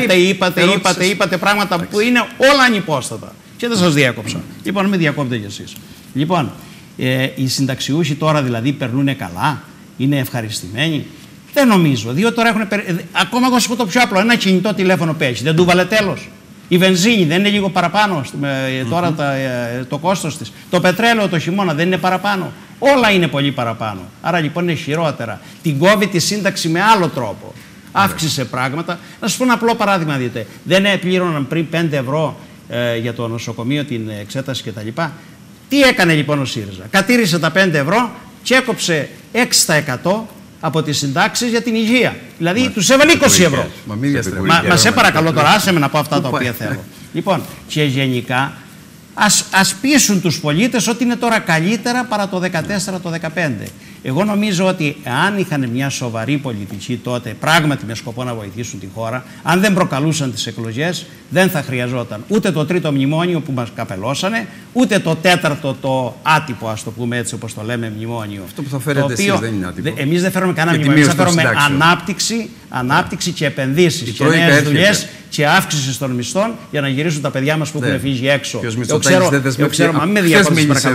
[SPEAKER 3] είπατε πράγματα που είναι όλα ανυπόστατα. Και δεν σας διάκοψα. Λοιπόν, μην διακόπτετε κι εσείς. Λοιπόν, οι συνταξιούχοι τώρα δηλαδή περνούν καλά, είναι ευχαριστημένοι. Δεν νομίζω, διότι τώρα έχουν. Ακόμα εγώ σου πω το πιο απλό. Ένα κινητό τηλέφωνο παίζει. Δεν του βάλε τέλος. Η βενζίνη δεν είναι λίγο παραπάνω τώρα το κόστος της. Το πετρέλαιο το χειμώνα δεν είναι παραπάνω. Όλα είναι πολύ παραπάνω. Άρα λοιπόν είναι χειρότερα. Την κόβει τη σύνταξη με άλλο τρόπο. Αύξησε πράγματα. Να σας πω ένα απλό παράδειγμα. Δείτε. Δεν πλήρωναν πριν 5 ευρώ για το νοσοκομείο την εξέταση κτλ. Τι έκανε λοιπόν ο ΣΥΡΙΖΑ. Κατήρισε τα 5 ευρώ και έκοψε 6% από τις συντάξεις για την υγεία. Δηλαδή τους έβαλε 20 ευρώ. Μα σε παρακαλώ τώρα, άσε με να πω αυτά τα οποία θέλω. Λοιπόν, και γενικά ας πείσουν τους πολίτες ότι είναι τώρα καλύτερα παρά το 14, το 15. Εγώ νομίζω ότι αν είχαν μια σοβαρή πολιτική τότε, πράγματι με σκοπό να βοηθήσουν τη χώρα, αν δεν προκαλούσαν τις εκλογές, δεν θα χρειαζόταν ούτε το τρίτο μνημόνιο που μας καπελώσανε, ούτε το τέταρτο το άτυπο, ας το πούμε έτσι όπως το λέμε, μνημόνιο.
[SPEAKER 2] Αυτό που θα φέρετε εσείς δεν είναι άτυπο.
[SPEAKER 3] Εμείς δεν φέρουμε κανένα μνημόνιο, εμείς θα φέρουμε ανάπτυξη και επενδύσεις και νέες δουλειές και αύξηση των μισθών για να γυρίσουν τα παιδιά μας που έχουν φύγει έξω. Εγώ ξέρω, μα με διακόπτεις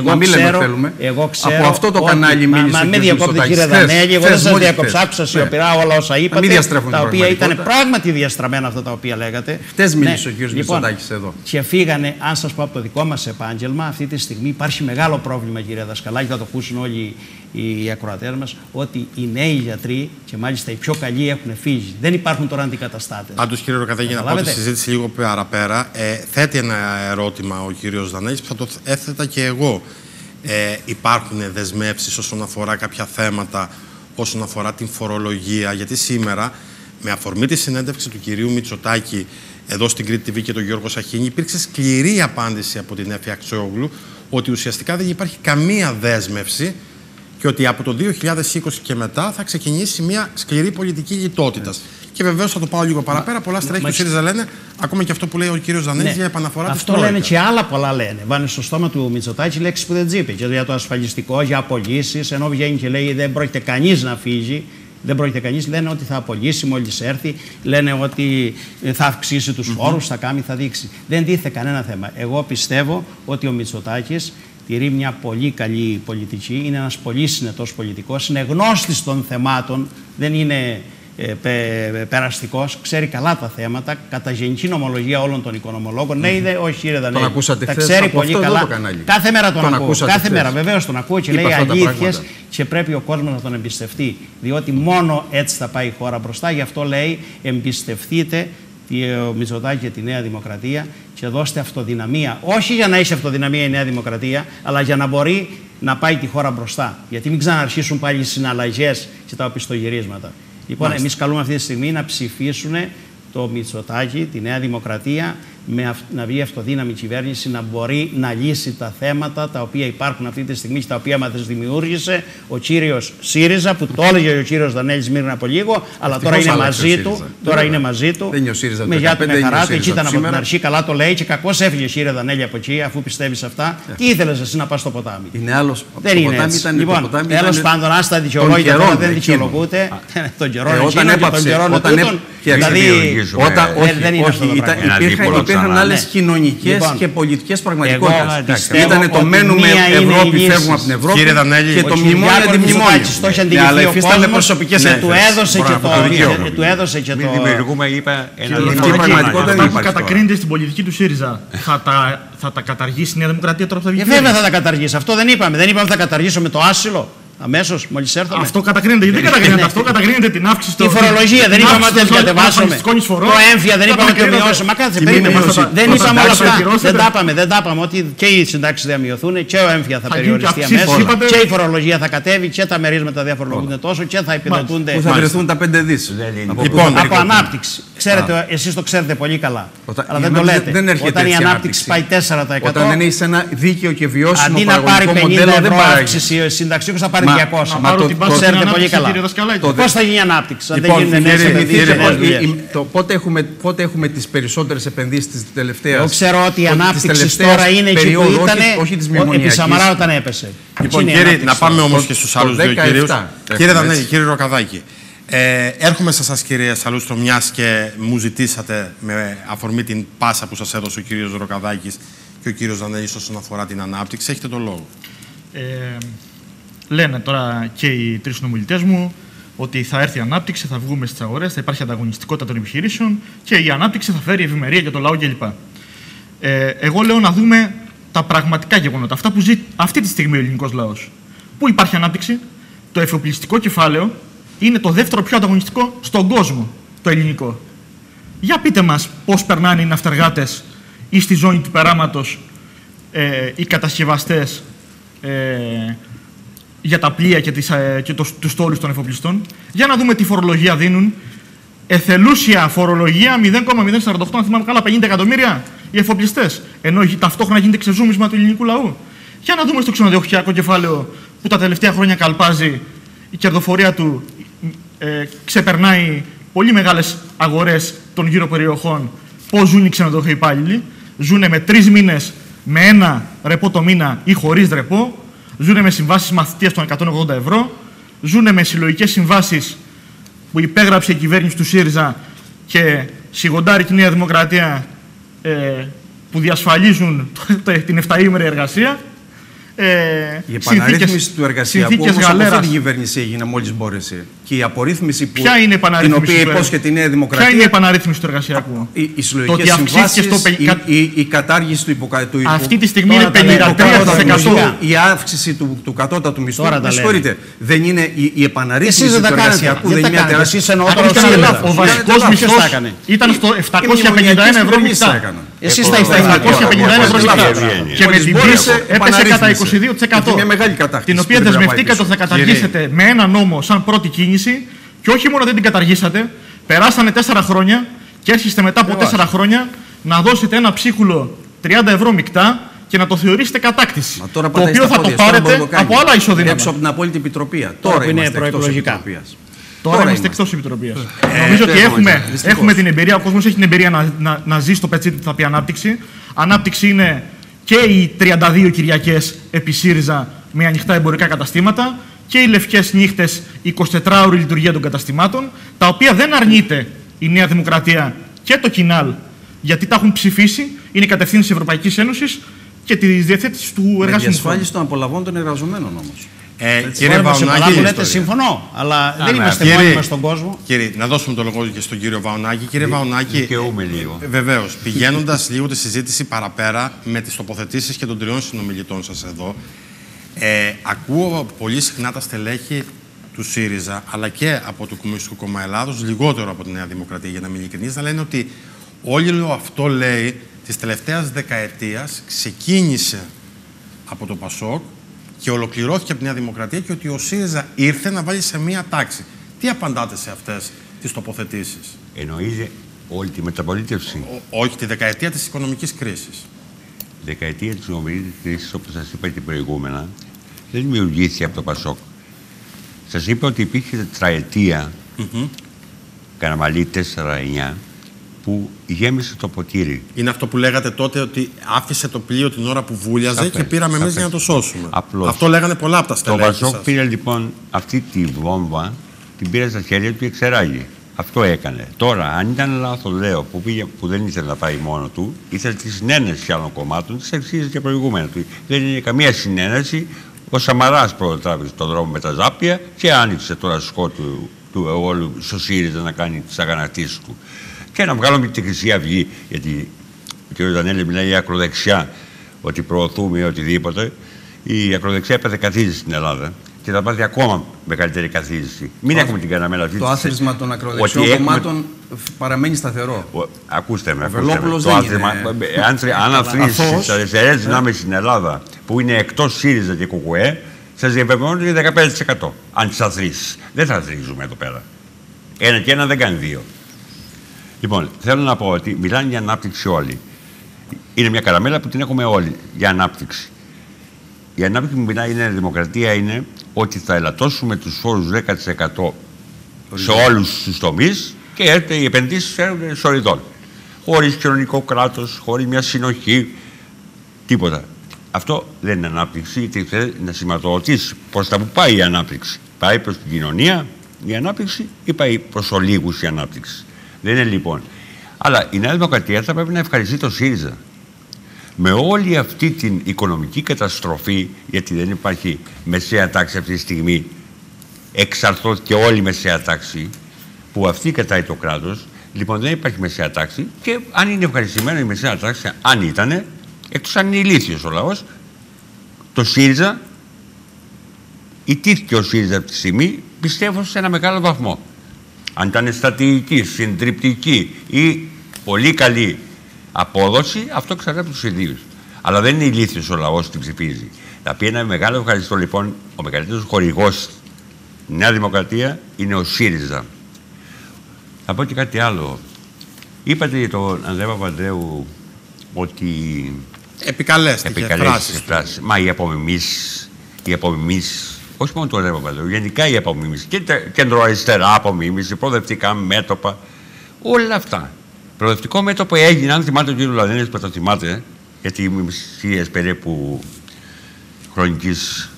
[SPEAKER 3] εγώ ξέρω,
[SPEAKER 2] από αυτό το κανάλι
[SPEAKER 3] μα με διακόπτει κύριε Δανέλη, εγώ δεν σας διακόψα, άκουσα σιωπηρά όλα όσα είπατε, τα οποία ήταν πράγματι διαστραμμένα αυτά τα οποία λέγατε.
[SPEAKER 2] Χτες μίλησε ο κύριος Μητσοτάκης εδώ.
[SPEAKER 3] Και φύγανε, αν σας πω από το δικό μας επάγγελμα, αυτή τη στιγμή υπάρχει μεγάλο πρόβλημα κύριε Δασκαλάκη, θα το ακούσουν όλοι οι ακροατές μας, ότι οι νέοι γιατροί και μάλιστα οι πιο καλοί έχουν φύγει. Δεν υπάρχουν τώρα αντικαταστάτες.
[SPEAKER 1] Πάντως κύριε Ροκαδάκη, να πάω τη συζήτηση λίγο παραπέρα, θέτει ένα ερώτημα ο κύριος Δανέλης που θα το έθετα και εγώ. Υπάρχουν δεσμεύσεις όσον αφορά κάποια θέματα, όσον αφορά την φορολογία, γιατί σήμερα με αφορμή τη συνέντευξη του κυρίου Μητσοτάκη εδώ στην Κρήτη TV και τον Γιώργο Σαχίνη υπήρξε σκληρή απάντηση από την Έφη Αξιόγλου ότι ουσιαστικά δεν υπάρχει καμία δέσμευση και ότι από το 2020 και μετά θα ξεκινήσει μια σκληρή πολιτική λιτότητας. Και βεβαίως θα το πάω λίγο παραπέρα. Πολλά στελέχη του ΣΥΡΙΖΑ λένε, ακόμα και αυτό που λέει ο κύριος Δανέλης για επαναφορά της Τρόικας.
[SPEAKER 3] Αυτό λένε και άλλα πολλά λένε. Βάνε στο στόμα του Μητσοτάκη λέξεις που δεν τις είπε. Και για το ασφαλιστικό, για απολύσεις, ενώ βγαίνει και λέει δεν πρόκειται κανείς να φύγει. Δεν πρόκειται κανείς, λένε ότι θα απολύσει μόλις έρθει, λένε ότι θα αυξήσει τους φόρους, θα κάνει, θα δείξει. Δεν τίθεται κανένα θέμα. Εγώ πιστεύω ότι ο Μητσοτάκης τηρεί μια πολύ καλή πολιτική, είναι ένας πολύ συνετός πολιτικός, είναι γνώστης των θεμάτων, δεν είναι περαστικός, ξέρει καλά τα θέματα, κατά γενική νομολογία όλων των οικονομολόγων. Ναι, είδε, όχι κύριε Δανέλη.
[SPEAKER 2] Τον ακούσατε
[SPEAKER 3] τα
[SPEAKER 2] χθες
[SPEAKER 3] ξέρει πολύ καλά. Κάθε μέρα τον ακούω. Κάθε μέρα βεβαίως τον ακούω και λέει αλήθειες και πρέπει ο κόσμος να τον εμπιστευτεί. Διότι μόνο έτσι θα πάει η χώρα μπροστά. Γι' αυτό λέει εμπιστευτείτε ο Μητσοτάκη και τη Νέα Δημοκρατία και δώστε αυτοδυναμία. Όχι για να έχει αυτοδυναμία η Νέα Δημοκρατία, αλλά για να μπορεί να πάει τη χώρα μπροστά. Γιατί μην ξαναρχίσουν πάλι οι συναλλαγές και τα οπισθογυρίσματα. Λοιπόν, εμείς καλούμε αυτή τη στιγμή να ψηφίσουν το Μητσοτάκη, τη Νέα Δημοκρατία, να βγει αυτοδύναμη κυβέρνηση, να μπορεί να λύσει τα θέματα τα οποία υπάρχουν αυτή τη στιγμή και τα οποία μας δημιούργησε ο κύριος ΣΥΡΙΖΑ, που το έλεγε ο κύριος Δανέλης πριν από λίγο, αλλά τώρα είναι μαζί του. Τώρα είναι μαζί του.
[SPEAKER 2] Δεν είναι ο ΣΥΡΙΖΑ
[SPEAKER 3] με γεια του, με χαρά του. Εκεί ήταν από την αρχή, καλά το λέει και κακώς έφυγε κύριε Δανέλη από εκεί, αφού πιστεύεις αυτά. Τι ήθελες εσύ να πας στο ποτάμι?
[SPEAKER 2] Είναι άλλος.
[SPEAKER 3] Δεν είναι έτσι. Λοιπόν, τέλος πάντων, ας τα δικαιολόγητα τώρα δεν δικαιολογούνται. Τον καιρό δεν είναι αυτό το πράγμα.
[SPEAKER 2] Υπήρχαν άλλες κοινωνικές και πολιτικές πραγματικότητες. Ήταν το μένουμε Ευρώπη, φεύγουμε από την Ευρώπη και το μνημόνιο αντιμνημόνιο. Αλλά υφίστανται προσωπικές έντονες.
[SPEAKER 3] Του έδωσε και το...
[SPEAKER 4] Μην δημιουργούμε, είπα, ένα
[SPEAKER 5] διαφορετική πραγματικότητα. Αυτά που κατακρίνεται στην πολιτική του ΣΥΡΙΖΑ θα τα καταργήσει η Νέα Δημοκρατία τώρα που θα βγει?
[SPEAKER 3] Βέβαια θα τα καταργήσει. Αυτό δεν είπαμε. Δεν είπαμε θα καταργήσουμε το άσυλο. Αμέσως, μόλις έρθαμε.
[SPEAKER 5] Αυτό κατακρίνεται. Γιατί δεν κατακρίνεται αυτό? Κατακρίνεται την αύξηση
[SPEAKER 3] του. Η φορολογία δεν είπαμε ότι δεν κατεβάσουμε. Το έμφυα δεν είπαμε ότι μειώσουμε. Μα κάτσε, περίμενε. Δεν είπαμε όλα αυτά. Δεν τα είπαμε ότι και οι συντάξεις θα μειωθούν και ο έμφυα θα περιοριστεί αμέσως. Και η φορολογία θα κατέβει και τα μερίσματα δεν φορολογούνται τόσο και θα επιδοτούνται.
[SPEAKER 2] Πού θα βρεθούν τα 5 δις?
[SPEAKER 3] Από ανάπτυξη. Ξέρετε, εσείς το ξέρετε πολύ καλά. Αλλά δεν το λέτε. Όταν η ανάπτυξη πάει 4%.
[SPEAKER 2] Όταν δεν έχει ένα δίκαιο και βιώσιμο
[SPEAKER 3] αντί να πάρει 50 ευρώ αύξηση ο συνταξιούχος θα πάρει 200.
[SPEAKER 5] Μα το ξέρετε πολύ καλά.
[SPEAKER 3] Πώς θα γίνει η ανάπτυξη, αν δεν γίνουν νέες επενδύσεις?
[SPEAKER 2] Πότε έχουμε τις περισσότερες επενδύσεις της τελευταίας?
[SPEAKER 3] Εγώ ξέρω ότι η ανάπτυξη τώρα είναι εκεί που ήταν επί Σαμαρά όταν έπεσε.
[SPEAKER 1] Λοιπόν, κύριε, να πάμε όμως και στους άλλους δύο κυρίους. Κύριε Δανέλη, κύριε Ροκαδάκη, έρχομαι σε εσάς κύριε Σαλούστρο, μιας και μου ζητήσατε με αφορμή την πάσα που σας έδωσε ο κύριος Ροκαδάκης και ο κύριος Δανέλης όσον αφορά την ανάπτυξη. Έχετε τον λόγο.
[SPEAKER 5] Λένε τώρα και οι τρεις συνομιλητές μου ότι θα έρθει η ανάπτυξη, θα βγούμε στις αγορές, θα υπάρχει ανταγωνιστικότητα των επιχειρήσεων και η ανάπτυξη θα φέρει ευημερία για το λαό κλπ. Εγώ λέω να δούμε τα πραγματικά γεγονότα, αυτά που ζει αυτή τη στιγμή ο ελληνικός λαός. Πού υπάρχει ανάπτυξη? Το εφοπλιστικό κεφάλαιο είναι το δεύτερο πιο ανταγωνιστικό στον κόσμο, το ελληνικό. Για πείτε μας πώς περνάνε οι ναυτεργάτες ή στη ζώνη του περάματος οι κατασκευαστές για τα πλοία και τους στόλους των εφοπλιστών. Για να δούμε τι φορολογία δίνουν. Εθελούσια φορολογία 0,048, αν θυμάμαι καλά, 50 εκατομμύρια οι εφοπλιστές. Ενώ ταυτόχρονα γίνεται ξεζούμισμα του ελληνικού λαού. Για να δούμε στο ξενοδοχειακό κεφάλαιο που τα τελευταία χρόνια καλπάζει, η κερδοφορία του ξεπερνάει πολύ μεγάλες αγορές των γύρω περιοχών. Πώς ζουν οι ξενοδοχείοι υπάλληλοι? Ζουν με 3 μήνες με 1 ρεπό το μήνα ή χωρίς ρεπό. Ζούνε με συμβάσεις μαθητείας των 180 ευρώ, ζούνε με συλλογικές συμβάσεις που υπέγραψε η κυβέρνηση του ΣΥΡΙΖΑ και σιγοντάρει τη Νέα Δημοκρατία που διασφαλίζουν την 7ήμερη εργασία.
[SPEAKER 2] Η επαναρρύθμιση του εργασιακού όμως από αυτή την κυβέρνηση έγινε μόλις μπόρεσε. Και η απορρίθμιση που, την οποία υπόσχεται η Νέα Δημοκρατία.
[SPEAKER 5] Ποια είναι η επαναρρύθμιση του εργασιακού?
[SPEAKER 2] Οι συλλογικές συμβάσεις, η κατάργηση του υποκατάστατου.
[SPEAKER 5] Αυτή τη στιγμή είναι 53%.
[SPEAKER 2] Η αύξηση του κατώτατου μισθού. Με συγχωρείτε, δεν είναι η επαναρρύθμιση του εργασιακού? Δεν είναι μια τεράστια.
[SPEAKER 5] Ο βασικός μισθός ήταν στο 751 ευρώ μισθά.
[SPEAKER 3] Εσείς τα 751
[SPEAKER 5] ευρώ μισθά. Και με την κρίση έπεσε κατά 22%.
[SPEAKER 2] Μια μεγάλη κατάκτηση.
[SPEAKER 5] Την οποία δεσμευτήκατε ότι θα καταργήσετε με ένα νόμο σαν πρώτη κίνηση. Και όχι μόνο δεν την καταργήσατε, περάσανε 4 χρόνια και έρχεστε μετά από 4 χρόνια να δώσετε ένα ψίχουλο 30 ευρώ μεικτά και να το θεωρήσετε κατάκτηση. Το οποίο θα το πάρετε από άλλα ισοδύναμα.
[SPEAKER 2] Έξω από την απόλυτη επιτροπή.
[SPEAKER 3] Τώρα είναι προεκλογικά.
[SPEAKER 5] Τώρα είμαστε εκτός επιτροπής. Νομίζω ότι έχουμε την εμπειρία, ο κόσμος έχει την εμπειρία να ζει στο πετσί του που θα πει ανάπτυξη. Ανάπτυξη είναι και οι 32 Κυριακές επί ΣΥΡΙΖΑ με ανοιχτά εμπορικά καταστήματα και οι λευκές νύχτες 24ωρη λειτουργία των καταστημάτων, τα οποία δεν αρνείται η Νέα Δημοκρατία και το Κινάλ, γιατί τα έχουν ψηφίσει, είναι κατευθύνσεις της Ευρωπαϊκής Ένωσης και τη διαθέτηση του εργασιμού.
[SPEAKER 2] Με διασφάλιση των απολαβών των εργαζομένων όμως.
[SPEAKER 1] Κύριε Βαουνάκη,
[SPEAKER 3] λέτε συμφωνώ, αλλά δεν είμαστε μόνοι μας στον κόσμο.
[SPEAKER 1] Κύριε, να δώσουμε το λόγο και στον κύριο Βαουνάκη. Κύριε Βαουνάκη, βεβαίως, πηγαίνοντας λίγο τη συζήτηση παραπέρα με τις τοποθετήσεις και των τριών συνομιλητών σας εδώ, ακούω πολύ συχνά τα στελέχη του ΣΥΡΙΖΑ, αλλά και από το Κομμουνιστικό Κόμμα Ελλάδος, λιγότερο από τη Νέα Δημοκρατία, για να είμαι ειλικρινής, να λένε ότι όλο αυτό, λέει, της τελευταίας δεκαετίας ξεκίνησε από το ΠΑΣΟΚ και ολοκληρώθηκε από τη Νέα Δημοκρατία και ότι ο ΣΥΡΙΖΑ ήρθε να βάλει σε μία τάξη. Τι απαντάτε σε αυτές τις τοποθετήσεις?
[SPEAKER 4] Εννοείται όλη τη μεταπολίτευση.
[SPEAKER 1] Όχι, τη δεκαετία της οικονομικής κρίσης.
[SPEAKER 4] Η δεκαετία της οικονομικής κρίσης, όπως σας είπα και προηγούμενα, δεν δημιουργήθηκε από το ΠΑΣΟΚ. Σας είπα ότι υπήρχε τετραετία, Καραμαλή 4-9, που γέμισε το ποτήρι.
[SPEAKER 1] Είναι αυτό που λέγατε τότε, ότι άφησε το πλοίο την ώρα που βούλιαζε και πήραμε εμείς για να το σώσουμε.
[SPEAKER 4] Απλώς.
[SPEAKER 1] Αυτό λέγανε πολλά από τα στελέχη σας.
[SPEAKER 4] Το ΠΑΣΟΚ πήρε λοιπόν αυτή τη βόμβα, την πήρε στα χέρια του και εξεράγει. Αυτό έκανε. Τώρα, αν ήταν λάθος, λέω, που δεν ήθελε να πάει μόνο του, ήθελε τη συνένεση άλλων κομμάτων, τη εξήγησε και προηγούμενα του. Δεν είναι καμία συνένεση. Ο Σαμαράς προτράβησε τον δρόμο με τα ζάπια και άνοιξε τώρα σκό του όλου στο ΣΥΡΙΖΑ να κάνει τις αγανακτήσεις του. Και να βγάλουμε τη Χρυσή Αυγή, γιατί ο κ. Δανέλη μιλάει για ακροδεξιά, ότι προωθούμε οτιδήποτε. Η ακροδεξιά έπαθε καθίζηση στην Ελλάδα και θα πάθει ακόμα μεγαλύτερη καθίζηση. Μην έχουμε την καραμέλα αυτή.
[SPEAKER 2] Το άθροισμα των ακροδεξιών κομμάτων παραμένει σταθερό.
[SPEAKER 4] Ακούστε με. Το άθροισμα, αν αθροίσεις τις αριστερές δυνάμεις στην Ελλάδα, που είναι εκτός ΣΥΡΙΖΑ και ΚΚΕ, σας διαβεβαιώνω ότι είναι 15%. Αν τις αθροίσεις. Δεν θα αθροίζουμε εδώ πέρα. Ένα και ένα δεν κάνει δύο. Λοιπόν, θέλω να πω ότι μιλάνε για ανάπτυξη όλοι. Είναι μια καραμέλα που την έχουμε όλοι για ανάπτυξη. Η ανάπτυξη που μιλάει η Νέα Δημοκρατία είναι ότι θα ελαττώσουμε τους φόρους 10% σε όλους τους τομείς και έρχεται οι επενδύσεις έρχονται σωριδών. Χωρίς κοινωνικό κράτος, χωρίς μια συνοχή, τίποτα. Αυτό δεν είναι ανάπτυξη, γιατί θέλει να σηματοδοτήσει προς τα που πάει η ανάπτυξη. Πάει προς την κοινωνία η ανάπτυξη ή πάει προς ολίγους η ανάπτυξη? Δεν είναι λοιπόν. Αλλά η Νέα Δημοκρατία θα πρέπει να ευχαριστεί το ΣΥΡΙΖΑ. Με όλη αυτή την οικονομική καταστροφή, γιατί δεν υπάρχει μεσαία τάξη αυτή τη στιγμή, εξαρθώθηκε όλη η μεσαία τάξη, που αυτή κατάει το κράτος, λοιπόν δεν υπάρχει μεσαία τάξη και αν είναι ευχαριστημένο η μεσαία τάξη, αν ήτανε, εκτός αν είναι ηλίθιος ο λαός, το ΣΥΡΙΖΑ, ιτήθηκε ο ΣΥΡΙΖΑ αυτή τη στιγμή, πιστεύω σε ένα μεγάλο βαθμό. Αν ήταν στατική, συντριπτική ή πολύ καλή απόδοση, αυτό εξαρτάται από τους ιδίους. Αλλά δεν είναι ηλίθιος ο λαός που την ψηφίζει. Θα πει ένα μεγάλο ευχαριστώ λοιπόν, ο μεγαλύτερος χορηγός στη Νέα Δημοκρατία είναι ο ΣΥΡΙΖΑ. Θα πω και κάτι άλλο. Είπατε για τον Ανδρέα Παπανδρέου ότι
[SPEAKER 1] επικαλέστηκε φράσεις.
[SPEAKER 4] Μα οι απομιμήσεις, όχι μόνο τον Ανδρέα Παπανδρέου, γενικά οι απομιμήσεις, και κεντροαριστερά απομιμήσεις, προοδευτικά μέτωπα, όλα αυτά. Προοδευτικό μέτωπο έγινε, αν θυμάται ο κ. Λαδένης που το θυμάται, γιατί είμαι μισίες περίπου χρονικής,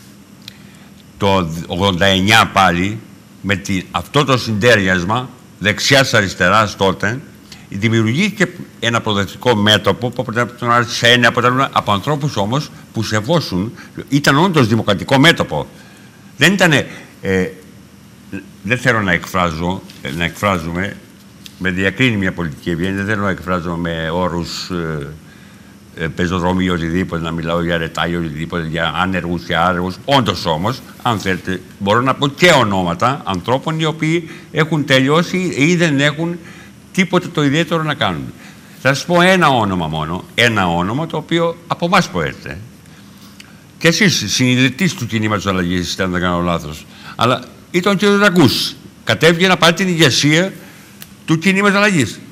[SPEAKER 4] το 89 πάλι, με αυτό το συντέριασμα δεξιάς-αριστεράς τότε, δημιουργήθηκε ένα προοδευτικό μέτωπο που από τον Αρσένη αποτελούν από ανθρώπους όμως που σεβόσουν, ήταν όντως δημοκρατικό μέτωπο. Δεν ήταν. Δεν θέλω να εκφράζουμε, με διακρίνει μια πολιτική ευγένεια, δεν θέλω να εκφράζομαι με όρους πεζοδρόμοι ή οτιδήποτε, να μιλάω για ρετά ή οτιδήποτε, για άνεργους και άργους. Όντως όμως, αν θέλετε, μπορώ να πω και ονόματα ανθρώπων οι οποίοι έχουν τελειώσει ή δεν έχουν τίποτε το ιδιαίτερο να κάνουν. Θα σας πω ένα όνομα μόνο, ένα όνομα το οποίο από εμάς προέρχεται. Και εσείς, συνειδητής του κινήματος αλλαγής, αν δεν κάνω λάθος. Αλλά ήταν ο κ. Ραγκούς. Κατέβηκε να πάρει την ηγεσία του κινήματος αλλαγής.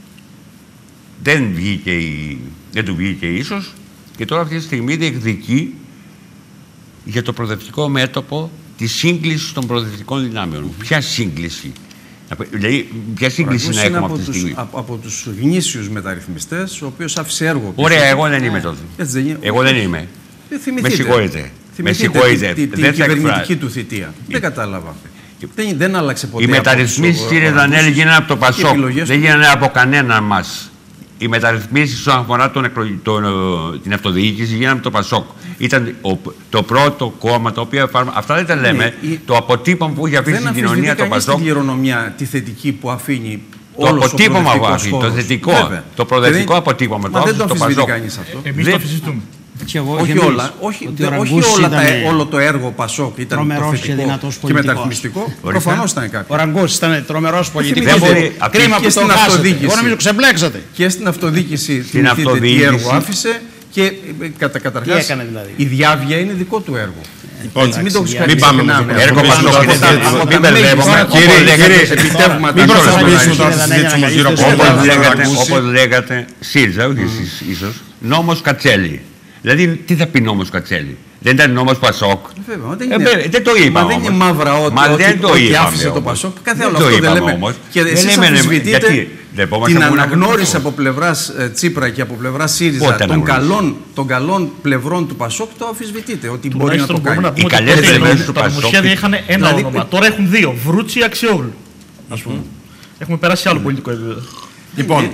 [SPEAKER 4] Δεν του βγήκε ίσως και τώρα αυτή τη στιγμή διεκδικεί για το προοδευτικό μέτωπο τη σύγκληση των προοδευτικών δυνάμεων. Ποια σύγκληση? Δηλαδή, ποια σύγκληση να έχουμε αυτή τη στιγμή?
[SPEAKER 2] Από τους γνήσιους μεταρρυθμιστές, ο οποίος άφησε έργο.
[SPEAKER 4] Ωραία, εγώ δεν είμαι τότε. Εγώ δεν είμαι. Με συγχωρείτε.
[SPEAKER 2] Την κυβερνητική του θητεία. Δεν κατάλαβα. Δεν άλλαξε ποτέ.
[SPEAKER 4] Οι μεταρρυθμίσεις, κύριε Δανέλη, γίνανε από το Πασόκ. Δεν γίνανε από κανέναν μας. Οι μεταρρυθμίσεις όσον αφορά την αυτοδιοίκηση γίνανε από το Πασόκ. Ήταν το πρώτο κόμμα το οποίο αυτά δεν τα λέμε. Το αποτύπωμα που είχε αφήσει στην κοινωνία το Πασόκ.
[SPEAKER 2] Την κληρονομιά, τη θετική που αφήνει.
[SPEAKER 4] Το αποτύπωμα που αφήνει, το θετικό. Το προοδευτικό αποτύπωμα.
[SPEAKER 2] Δεν το αμφισβητεί κανείς αυτό.
[SPEAKER 5] Εμείς το αμφισβητούμε.
[SPEAKER 2] Όχι όλο το έργο Πασόκ ήταν προθετικό και μεταρρυθμιστικό. Προφανώς ήταν κάποιο.
[SPEAKER 3] Ο Ραγκός ήταν τρομερός πολιτικός.
[SPEAKER 2] Κρίμα που τον χάσατε.
[SPEAKER 3] Εγώ νομίζω ξεμπλέξατε.
[SPEAKER 2] Και στην αυτοδιοίκηση θυμηθείτε τι έργο άφησε και καταρχάς η διάβια είναι δικό του έργο.
[SPEAKER 1] Μην πάμε με το
[SPEAKER 4] έργο Πασόκ. Μην μπερδεύουμε.
[SPEAKER 1] Μην προσπαθήσουμε τώρα να συζητήσουμε γύρω από
[SPEAKER 4] όπως λέγατε, ΣΥΡΙΖΑ, όχι εσείς ίσως, νόμος Κατσέλη. Δηλαδή, τι θα πει νόμος Κατσέλη? Δεν ήταν νόμος Πασόκ? Δεν το είπαμε.
[SPEAKER 2] Μα δεν είναι μαύρα ότι άφησε το Πασόκ. Κάθε άλλο αυτό δεν λέμε. Και εσείς αμφισβητείτε την αναγνώριση από πλευράς Τσίπρα και από πλευράς ΣΥΡΙΖΑ των καλών πλευρών του Πασόκ, το αμφισβητείτε ότι μπορεί να το κάνει.
[SPEAKER 4] Οι καλές πλευρές του
[SPEAKER 5] Τα νομοσχέδια είχαν ένα όνομα. Τώρα έχουν δύο. Βρούτσι, Αξιόγλου. Έχουμε περάσει άλλο πολιτικό επίπεδο.
[SPEAKER 1] Λοιπόν,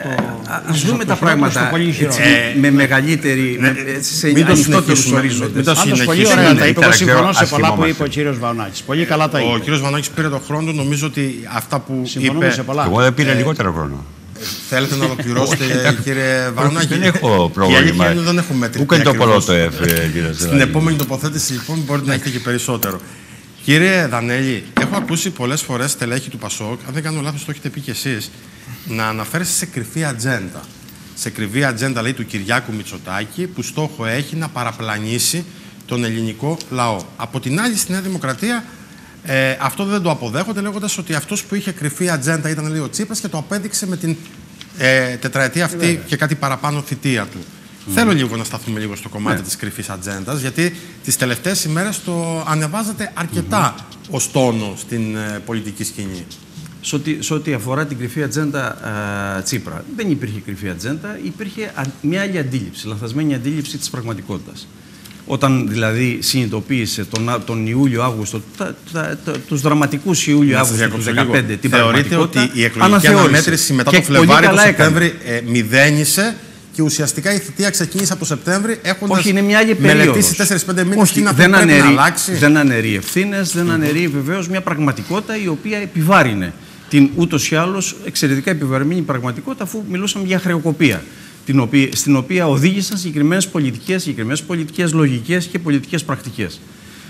[SPEAKER 2] ας δούμε τα πράγματα με μεγαλύτερη, σε ανοιχτότερους ορίζοντες.
[SPEAKER 3] Πάντως πολύ ωραία τα είπε, εγώ συμφωνώ σε πολλά που είπε ο κύριος Βαουνάκης. Πολύ καλά τα είπε.
[SPEAKER 1] Ο κύριος Βαουνάκης πήρε τον χρόνο, νομίζω ότι αυτά που είπε...
[SPEAKER 4] Εγώ δεν πήρα λιγότερο χρόνο.
[SPEAKER 1] Θέλετε να ολοκληρώσετε, κύριε Βαουνάκη?
[SPEAKER 4] Δεν έχω πρόβλημα.
[SPEAKER 1] Δεν έχουμε μέτρη.
[SPEAKER 4] Πού είναι το πρώτο κύριε?
[SPEAKER 1] Στην επόμενη τοποθέτηση, λοιπόν, μπορείτε να έχετε και περισσότερο. Κύριε Δανέλη, έχω ακούσει πολλές φορές στελέχη του Πασόκ, αν δεν κάνω λάθος το έχετε πει κι εσείς, να αναφέρεστε σε κρυφή ατζέντα. Σε κρυφή ατζέντα, λέει, του Κυριάκου Μητσοτάκη, που στόχο έχει να παραπλανήσει τον ελληνικό λαό. Από την άλλη, στη Νέα Δημοκρατία, αυτό δεν το αποδέχονται, λέγοντας ότι αυτός που είχε κρυφή ατζέντα ήταν, λέει, ο Τσίπρας και το απέδειξε με την τετραετία αυτή και κάτι παραπάνω θητεία του. Θέλω λίγο να σταθούμε λίγο στο κομμάτι της κρυφής ατζέντας, γιατί τις τελευταίες ημέρες το ανεβάζεται αρκετά ως τόνο στην πολιτική σκηνή.
[SPEAKER 2] Σε ό,τι αφορά την κρυφή ατζέντα Τσίπρα, δεν υπήρχε κρυφή ατζέντα, υπήρχε μια άλλη αντίληψη, λαθασμένη αντίληψη της πραγματικότητας. Όταν δηλαδή συνειδητοποίησε τον Ιούλιο-Αύγουστο, τους δραματικούς Ιούλιο-Αύγουστο του 2015, την πραγματικότητα,
[SPEAKER 1] ότι η εκλογική αναμέτρηση μετά το Φλεβάρι, το Σεπτέμβρη μηδένισε και ουσιαστικά η θητεία ξεκίνησε από το Σεπτέμβρη, έχοντας μελετήσει 4-5 μήνες τι να πρέπει να αλλάξει.
[SPEAKER 2] Δεν αναιρεί ευθύνες, δεν αναιρεί βεβαίως μια πραγματικότητα η οποία επιβάρυνε την ούτως ή άλλως εξαιρετικά επιβαρημένη πραγματικότητα, αφού μιλούσαμε για χρεοκοπία, στην οποία οδήγησαν συγκεκριμένες πολιτικές λογικές και πολιτικές πρακτικές.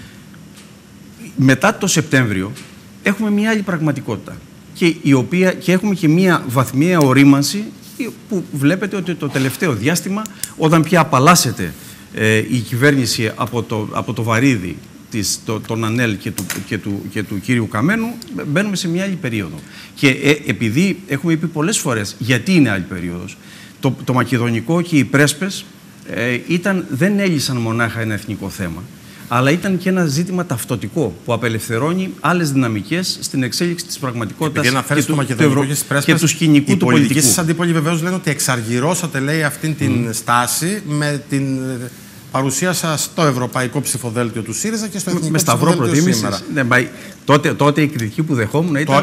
[SPEAKER 2] Μετά το Σεπτέμβριο έχουμε μια άλλη πραγματικότητα και έχουμε και μια βαθμιαία ορίμανση που βλέπετε ότι το τελευταίο διάστημα, όταν πια απαλλάσσεται η κυβέρνηση από το βαρύδι των ΑΝΕΛ και του κύριου Καμένου, μπαίνουμε σε μια άλλη περίοδο. Και επειδή έχουμε πει πολλές φορές γιατί είναι άλλη περίοδος, το μακεδονικό και οι πρέσπες δεν έλυσαν μονάχα ένα εθνικό θέμα, αλλά ήταν και ένα ζήτημα ταυτοτικό που απελευθερώνει άλλες δυναμικές στην εξέλιξη της πραγματικότητας και του σκηνικού του πολιτικού.
[SPEAKER 1] Οι πολιτικοί σας αντίπολοι βεβαίως λένε ότι εξαργυρώσατε, λέει, αυτήν την στάση με την παρουσία σας στο ευρωπαϊκό ψηφοδέλτιο του ΣΥΡΙΖΑ και στο εθνικό ψηφοδέλτιο σήμερα.
[SPEAKER 2] Τότε η κριτική που δεχόμουν ήταν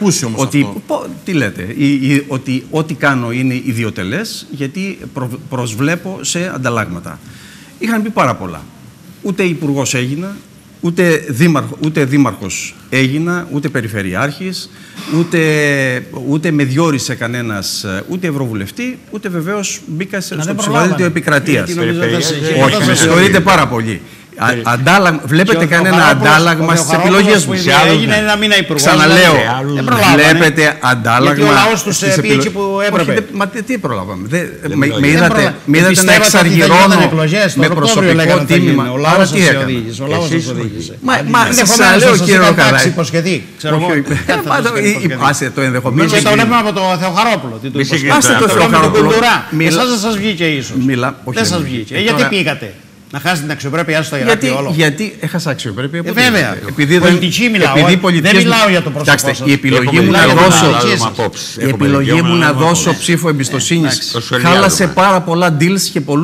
[SPEAKER 2] ότι ό,τι κάνω είναι ιδιωτελές, γιατί προσβλέπω σε ανταλλάγματα. Είχαν πει πάρα πολλά. Ούτε υπουργός έγινα, ούτε δήμαρχος έγινα, ούτε περιφερειάρχης, ούτε με διόρισε κανένας, ούτε ευρωβουλευτή, ούτε βεβαίως μπήκα στο ψηφοδέλτιο επικρατείας. Όχι, με συγχωρείτε πάρα πολύ. Βλέπετε κανένα αντάλλαγμα στις επιλογές μου?
[SPEAKER 3] Έγινε ένα μήνα υπουργός.
[SPEAKER 2] Ξαναλέω, βλέπετε αντάλλαγμα.
[SPEAKER 3] Γιατί ο λαός τους πήγε εκεί που έπρεπε.
[SPEAKER 2] Μα τι προλάβαμε? Με είδατε να εξαργυρώνω με προσωπικό τίμημα.
[SPEAKER 3] Ο λαός σας οδήγησε.
[SPEAKER 2] Μα ξαναλέω, κύριε Ροκαδάκη.
[SPEAKER 3] Άσε το ενδεχομένως. Και το βλέπουμε από το Θεοχαρόπουλο.
[SPEAKER 2] Άσε το Θεοχαρόπουλο.
[SPEAKER 3] Εσάς δεν σας βγήκε ίσως. Δεν σας βγήκε. Γιατί πήγατε? Να χάσει την αξιοπρέπειά στο Ηράκλειο όλο.
[SPEAKER 2] Γιατί έχασα αξιοπρέπεια.
[SPEAKER 3] Βέβαια.
[SPEAKER 2] Επειδή
[SPEAKER 3] πολιτική μιλάω. Δεν μιλάω για το πρόσωπό σας.
[SPEAKER 2] Η επιλογή μου να δώσω ψήφο εμπιστοσύνης χάλασε πάρα πολλά deals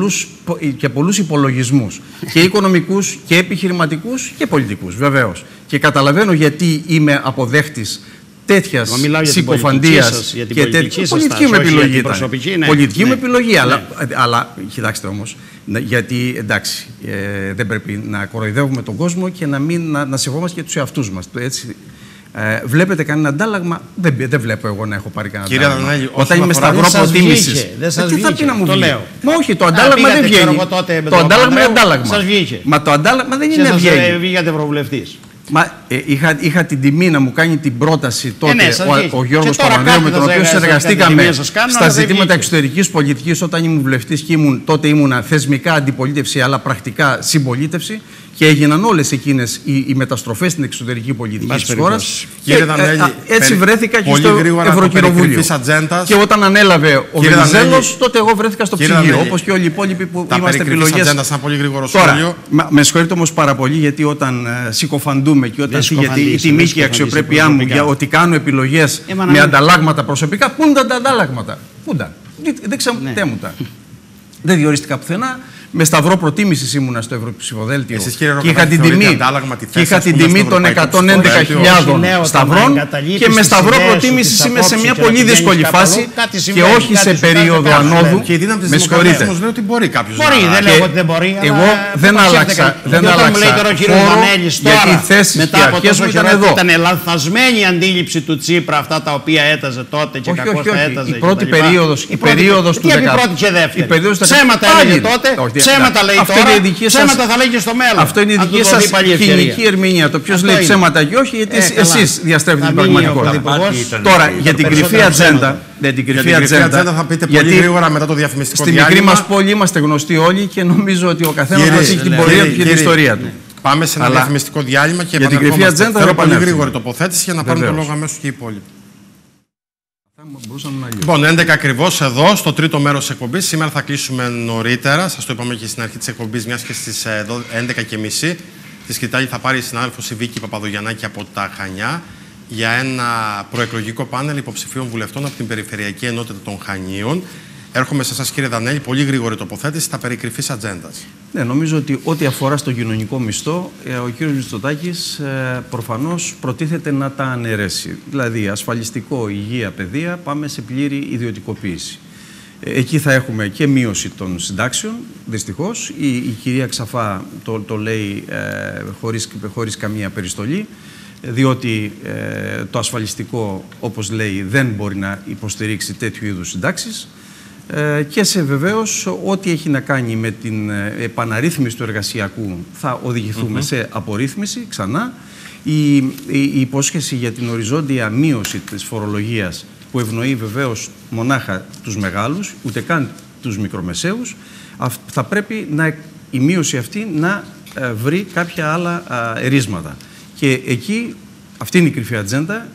[SPEAKER 2] και πολλούς υπολογισμούς. Και οικονομικούς και επιχειρηματικούς και πολιτικούς, βεβαίως. Και καταλαβαίνω γιατί είμαι αποδέχτης τέτοια συκοφαντία και τέτοια. Πολιτική μου επιλογή ήταν. Πολιτική μου επιλογή. Αλλά κοιτάξτε όμως, γιατί εντάξει, δεν πρέπει να κοροϊδεύουμε τον κόσμο και να σεβόμαστε και τους εαυτούς μας. Έτσι, βλέπετε κανένα αντάλλαγμα? Δεν βλέπω εγώ να έχω πάρει κανένα αντάλλαγμα.
[SPEAKER 1] Δανέλη,
[SPEAKER 2] όταν είμαι σταυρό προτίμησης.
[SPEAKER 3] Τι θα πει να μου βγει?
[SPEAKER 2] Μα όχι, το αντάλλαγμα δεν βγαίνει. Το αντάλλαγμα είναι αντάλλαγμα. Μα το αντάλλαγμα δεν είναι βγαίνει.
[SPEAKER 3] Βγήκατε ευρωβουλευτής.
[SPEAKER 2] Μα είχα την τιμή να μου κάνει την πρόταση τότε ο Γιώργος Παπανδρέου, με τον οποίο συνεργαστήκαμε στα ζητήματα εξωτερικής πολιτικής όταν ήμουν βουλευτής και τότε ήμουνα θεσμικά αντιπολίτευση αλλά πρακτικά συμπολίτευση και έγιναν όλες εκείνες οι μεταστροφές στην εξωτερική πολιτική της χώρας. Έτσι βρέθηκα και στο Ευρωκοινοβούλιο. Και όταν ανέλαβε ο Βενιζέλος, τότε εγώ βρέθηκα στο ψυγείο, όπως και όλοι οι υπόλοιποι που είμαστε επιλογές. Τώρα, με συγχωρείτε όμως πάρα πολύ, γιατί όταν συκοφαντούμε και όταν φύγεται η τιμή και η αξιοπρέπειά μου για ότι κάνω επιλογές με ανταλλάγματα προσωπικά, πού είναι τα ανταλλάγματα? Δεν ξαμutέ μου τα. Δεν διορίστηκα πουθενά. Με σταυρό προτίμησης ήμουνα στο Ευρωψηφοδέλτιο και είχα την τιμή των 111.000 σταυρών και με σταυρό προτίμησης είμαι σε μια πολύ δύσκολη φάση και όχι σε περίοδο ανόδου. Με συγχωρείτε.
[SPEAKER 1] Όμως λέω ότι μπορεί κάποιος
[SPEAKER 3] να... Μπορεί, δεν λέω ότι δεν μπορεί.
[SPEAKER 2] Εγώ δεν άλλαξα χώρο γιατί οι θέσεις και αρχές μου ήταν εδώ.
[SPEAKER 3] Ήταν λανθασμένη η αντίληψη του Τσίπρα αυτά τα οποία έταζε τότε και κακώς τα έταζε.
[SPEAKER 2] Η πρώτη περίοδος του 2010.
[SPEAKER 3] Ψέματα έλεγε τότε. Ψέματα λέει τώρα, ψέματα θα λέει και στο μέλλον.
[SPEAKER 2] Αυτό είναι η δική σας κοινική ερμηνεία. Το ποιος λέει ψέματα και όχι, γιατί εσείς διαστρέφετε την πραγματικότητα. Τώρα, για την κρυφή ατζέντα.
[SPEAKER 1] Την κρυφή ατζέντα θα πείτε πολύ γρήγορα μετά το διαφημιστικό διάλειμμα.
[SPEAKER 2] Στη μικρή μας πόλη είμαστε γνωστοί όλοι και νομίζω ότι ο καθένας μας έχει την πορεία και την ιστορία του.
[SPEAKER 1] Πάμε σε ένα διαφημιστικό διάλειμμα και επανερχόμαστε. Θέλω πολύ γρήγορη τοποθέτηση για να πάρουν το λόγο αμέσως και οι υπόλοιποι. Λοιπόν, 11 ακριβώς εδώ, στο τρίτο μέρος της εκπομπής. Σήμερα θα κλείσουμε νωρίτερα. Σας το είπαμε και στην αρχή της εκπομπής, μιας και στις 11:30 τη σκητάλη θα πάρει η συνάδελφος η Βίκη Παπαδογιαννάκη από τα Χανιά για ένα προεκλογικό πάνελ υποψηφίων βουλευτών από την Περιφερειακή Ενότητα των Χανίων. Έρχομαι σε εσάς, κύριε Δανέλη, πολύ γρήγορη τοποθέτηση στα περί κρυφής ατζέντας.
[SPEAKER 2] Ναι, νομίζω ότι ό,τι αφορά στο κοινωνικό μισθό, ο κύριος Μητσοτάκης προφανώς προτίθεται να τα αναιρέσει. Δηλαδή, ασφαλιστικό, υγεία, παιδεία, πάμε σε πλήρη ιδιωτικοποίηση. Εκεί θα έχουμε και μείωση των συντάξεων, δυστυχώς. Η κυρία Ξαφά το λέει χωρίς καμία περιστολή, διότι το ασφαλιστικό, όπως λέει, δεν μπορεί να υποστηρίξει τέτοιου είδους συντάξεις. Και σε βεβαίως ό,τι έχει να κάνει με την επαναρρύθμιση του εργασιακού θα οδηγηθούμε σε απορρίθμιση ξανά. Η υπόσχεση για την οριζόντια μείωση της φορολογίας που ευνοεί βεβαίως μονάχα τους μεγάλους, ούτε καν τους μικρομεσαίους, θα πρέπει η μείωση αυτή να βρει κάποια άλλα ερίσματα. Και εκεί, αυτή είναι η κρυφή ατζέντα.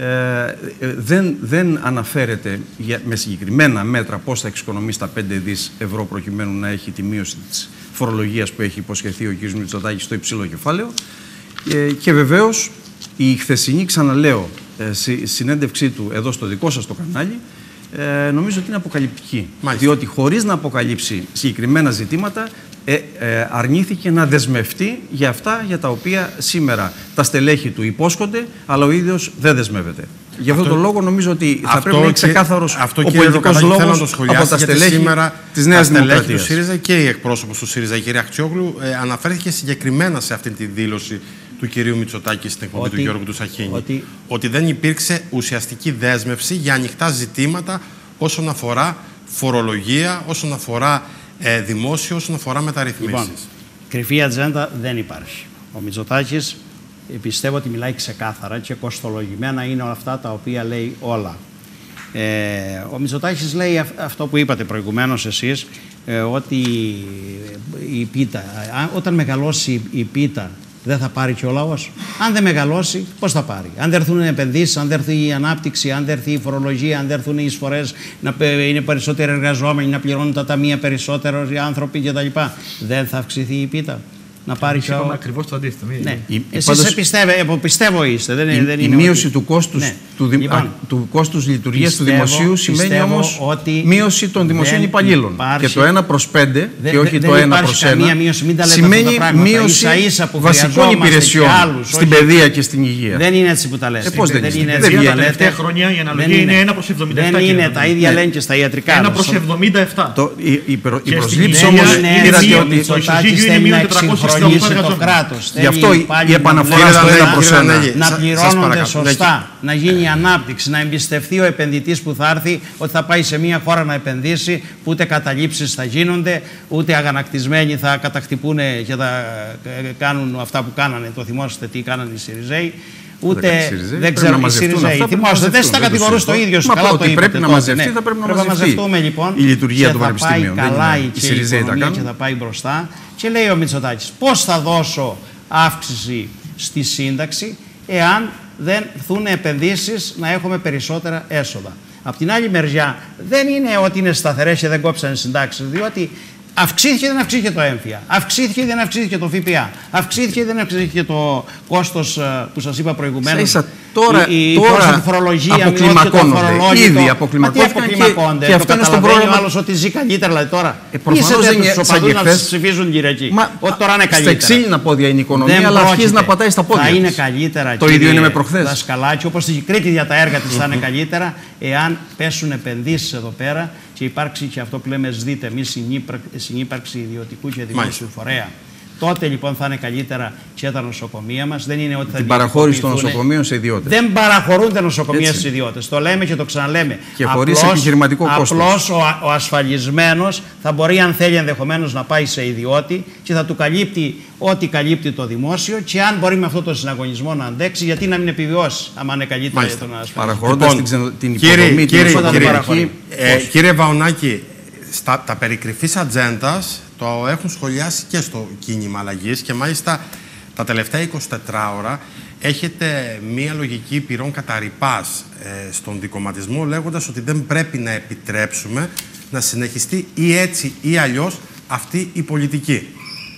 [SPEAKER 2] Δεν αναφέρεται με συγκεκριμένα μέτρα πώς θα εξοικονομήσει τα 5 δις ευρώ προκειμένου να έχει τη μείωση της φορολογίας που έχει υποσχεθεί ο κ. Μητσοτάκης στο υψηλό κεφάλαιο. Και βεβαίως η χθεσινή, ξαναλέω, συνέντευξή του εδώ στο δικό σας το κανάλι, νομίζω ότι είναι αποκαλυπτική. Διότι χωρίς να αποκαλύψει συγκεκριμένα ζητήματα, αρνήθηκε να δεσμευτεί για αυτά για τα οποία σήμερα τα στελέχη του υπόσχονται, αλλά ο ίδιος δεν δεσμεύεται. Γι' αυτόν τον λόγο νομίζω ότι θα πρέπει να είναι ξεκάθαρος ο πολιτικός λόγος από τα στελέχη της Νέας Δημοκρατίας.
[SPEAKER 1] Του ΣΥΡΙΖΑ και η εκπρόσωπος του ΣΥΡΙΖΑ, η κυρία Αχτσιόγλου, αναφέρθηκε συγκεκριμένα σε αυτή τη δήλωση του κυρίου Μητσοτάκη στην εκπομπή του Γιώργου του Σαχίνη. Ότι δεν υπήρξε ουσιαστική δέσμευση για ανοιχτά ζητήματα όσον αφορά φορολογία, όσον αφορά δημόσιο, όσον αφορά μεταρρυθμίσεις.
[SPEAKER 3] Λοιπόν, κρυφή ατζέντα δεν υπάρχει. Ο Μητσοτάκης πιστεύω ότι μιλάει ξεκάθαρα και κοστολογημένα είναι αυτά τα οποία λέει όλα. Ο Μητσοτάκης λέει αυτό που είπατε προηγουμένως εσείς, ότι η πίτα, όταν μεγαλώσει η πίτα δεν θα πάρει και ο λαός? Αν δεν μεγαλώσει, πώς θα πάρει? Αν δεν έρθουν επενδύσεις, αν δεν έρθει η ανάπτυξη, αν δεν έρθει η φορολογία, αν δεν έρθουν οι εισφορές, να είναι περισσότεροι εργαζόμενοι, να πληρώνουν τα ταμεία περισσότερο οι άνθρωποι κτλ. Δεν θα αυξηθεί η πίτα? Να πάρει και ο...
[SPEAKER 5] ακριβώς το αντίθετο.
[SPEAKER 3] Ναι. Εσείς πιστεύω είστε. Δεν
[SPEAKER 2] η μείωση του κόστους, ναι. του κόστους λειτουργίας του δημοσίου σημαίνει όμως μείωση των δημοσίων υπαλλήλων. Και το 1/5 και όχι το 1/1 σημαίνει μείωση βασικών υπηρεσιών στην παιδεία και στην υγεία.
[SPEAKER 3] Δεν είναι έτσι που τα λέτε.
[SPEAKER 2] Πώς δεν είναι?
[SPEAKER 5] Τα τελευταία χρόνια η αναλογία είναι 1/77.
[SPEAKER 3] Δεν είναι τα ίδια λένε και στα ιατρικά.
[SPEAKER 5] 1/77.
[SPEAKER 2] Η προσλήψη όμως είδατε ότι
[SPEAKER 5] το ισοζύγιο είναι μείον 400.
[SPEAKER 3] Το κράτος.
[SPEAKER 2] Γι' αυτό η επαναφορά στο 1/1.
[SPEAKER 3] Να πληρώνονται σωστά, να γίνει ανάπτυξη, να εμπιστευτεί ο επενδυτής που θα έρθει ότι θα πάει σε μια χώρα να επενδύσει, που ούτε καταλήψεις θα γίνονται, ούτε αγανακτισμένοι θα κατακτυπούν και θα κάνουν αυτά που κάνανε. Το θυμόσαστε τι κάνανε οι Συριζέοι. Ούτε δεν ξέρω οι Συριζέοι. Θυμόσαστε, δεν θα κατηγορούσε το ίδιο σου. Καλά το είπατε.
[SPEAKER 2] Πρέπει να μαζευτεί, θα πρέπει να μαζευτούμε
[SPEAKER 3] λοιπόν.
[SPEAKER 2] Η λειτουργία του Πανεπιστημίου.
[SPEAKER 3] Θα πάει καλά η οικονομία και θα πάει μπροστά. Και λέει ο Μητσοτάκης, πώς θα δώσω αύξηση στη σύνταξη εάν δεν έρθουν επενδύσεις να έχουμε περισσότερα έσοδα? Απ' την άλλη μεριά δεν είναι ότι είναι σταθερές και δεν κόψανε συντάξεις, διότι αυξήθηκε ή δεν αυξήθηκε το έμφυα, αυξήθηκε ή δεν αυξήθηκε το ΦΠΑ, αυξήθηκε ή δεν αυξήθηκε το κόστος που σας είπα προηγουμένως.
[SPEAKER 2] Τώρα αποκλιμακώνονται. Ήδη αποκλιμακώνονται.
[SPEAKER 3] Και αυτό είναι στον πρόγραμμα. Άλλος ότι ζει καλύτερα, δηλαδή τώρα.
[SPEAKER 2] Προφανώς δεν είναι σαν και χθες.
[SPEAKER 3] Ψηφίζουν Κυριακή. Ότι τώρα είναι καλύτερα.
[SPEAKER 2] Στα εξήλυνα πόδια είναι η οικονομία, αλλά αρχίζει να πατάει στα πόδια.
[SPEAKER 3] Θα είναι καλύτερα.
[SPEAKER 2] Το ίδιο είναι με προχθές.
[SPEAKER 3] Δασκαλάκι, όπως στη Κρήτη για τα έργα της θα είναι καλύτερα, εάν πέσουν επενδύσεις εδώ πέρα και υπάρξει και αυτό που λέμε ΣΔΙΤ, εμείς συνύπαρξη ιδιωτικού και δημόσιου φορέα. Τότε λοιπόν θα είναι καλύτερα και τα νοσοκομεία μας. Δεν είναι ότι θα
[SPEAKER 2] την παραχώρηση των νοσοκομείων σε ιδιώτες.
[SPEAKER 3] Δεν παραχωρούνται νοσοκομεία στους ιδιώτες. Το λέμε και το ξαναλέμε.
[SPEAKER 2] Και χωρίς επιχειρηματικό κόστος.
[SPEAKER 3] Απλώς ο ασφαλισμένος θα μπορεί, αν θέλει, ενδεχομένως να πάει σε ιδιώτη και θα του καλύπτει ό,τι καλύπτει το δημόσιο. Και αν μπορεί με αυτό το συναγωνισμό να αντέξει, γιατί να μην επιβιώσει, άμα είναι καλύτερα για τον ασφαλισμένο.
[SPEAKER 2] Παραχωρώντας την υποδομή
[SPEAKER 1] του. Κύριε Βαουνάκη, τα περικρυφής ατζέντας το έχουν σχολιάσει και στο κίνημα αλλαγής και μάλιστα τα τελευταία 24 ώρα έχετε μία λογική πυρών καταρρυπάς στον δικομματισμό, λέγοντας ότι δεν πρέπει να επιτρέψουμε να συνεχιστεί ή έτσι ή αλλιώς αυτή η πολιτική.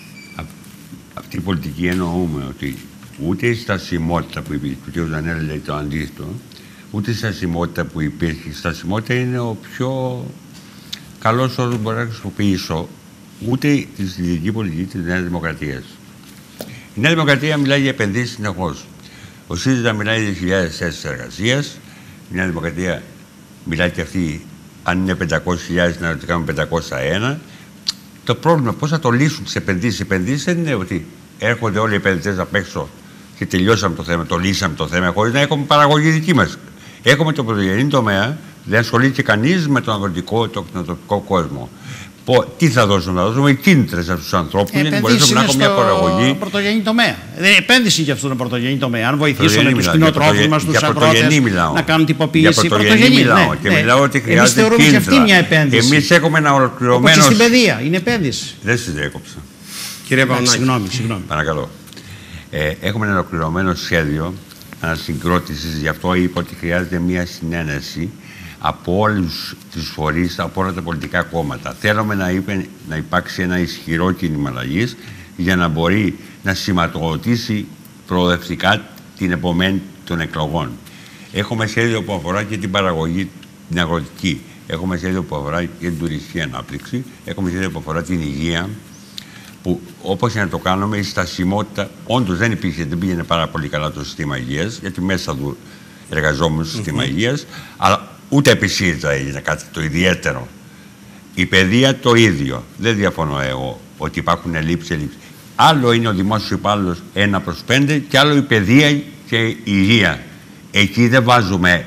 [SPEAKER 4] Αυτή η πολιτική εννοούμε ότι ούτε η στασιμότητα που υπήρχε, ο κ. Δανέλη λέει το αντίθετο, ούτε η στασιμότητα που υπήρχε. Η στασιμότητα είναι ο πιο καλός όρος που μπορώ να χρησιμοποιήσω, ούτε τη συντηρητική πολιτική της Νέας Δημοκρατίας. Η Νέα Δημοκρατία μιλάει για επενδύσεις συνεχώς. Ο ΣΥΡΙΖΑ μιλάει για χιλιάδες θέσεις εργασίας. Η Νέα Δημοκρατία μιλάει και αυτή, αν είναι 500.000 να το κάνουμε 501. Το πρόβλημα πώς θα το λύσουν τις επενδύσεις. Οι επενδύσεις δεν είναι ότι έρχονται όλοι οι επενδυτές απ' έξω και τελειώσαμε το θέμα, το λύσαμε το θέμα, χωρίς να έχουμε παραγωγή δική μας. Έχουμε το πρωτογενή τομέα, δεν ασχολείται κανείς με τον αγροτικό, το κτηνοτροφικό κόσμο. Τι θα δώσουμε κίνητρες σε αυτούς τους ανθρώπους για να μπορέσουμε να έχουμε μια παραγωγή.
[SPEAKER 3] Πρωτογενή τομέα. Δεν επένδυση για αυτόν τον πρωτογενή τομέα. Αν βοηθήσουμε τους κτηνοτρόφους μας, τους αγρότες να κάνουν τυποποίηση.
[SPEAKER 4] Για πρωτογενή μιλάω. Και μιλάω ότι χρειάζεται κίνητρα.
[SPEAKER 3] Εμείς θεωρούμε και αυτή μια επένδυση.
[SPEAKER 4] Εμείς έχουμε ένα ολοκληρωμένο.
[SPEAKER 3] Όπως στην παιδεία. Είναι επένδυση.
[SPEAKER 4] Δεν σας διέκοψα.
[SPEAKER 1] Κύριε Βαουνάκη.
[SPEAKER 3] Συγγνώμη.
[SPEAKER 4] Παρακαλώ. Έχουμε ένα ολοκληρωμένο σχέδιο ανασυγκρότησης. Γι' αυτό είπα ότι χρειάζεται μια συνένεση από όλους τους φορείς, από όλα τα πολιτικά κόμματα. Θέλουμε να υπάρξει ένα ισχυρό κίνημα αλλαγής για να μπορεί να σηματοδοτήσει προοδευτικά την επομένη των εκλογών. Έχουμε σχέδιο που αφορά και την παραγωγή, την αγροτική. Έχουμε σχέδιο που αφορά και την τουριστική ανάπτυξη. Έχουμε σχέδιο που αφορά την υγεία. Που όπως και να το κάνουμε, η στασιμότητα όντως δεν πήγαινε πάρα πολύ καλά το σύστημα υγείας, γιατί μέσα του εργαζόμενο στο σύστημα υγείας, αλλά ούτε επί ΣΥΡΙΖΑ έγινε κάτι το ιδιαίτερο. Η παιδεία το ίδιο. Δεν διαφωνώ εγώ ότι υπάρχουν ελλείψεις. Άλλο είναι ο δημόσιος υπάλληλος 1/5 και άλλο η παιδεία και η υγεία. Εκεί δεν βάζουμε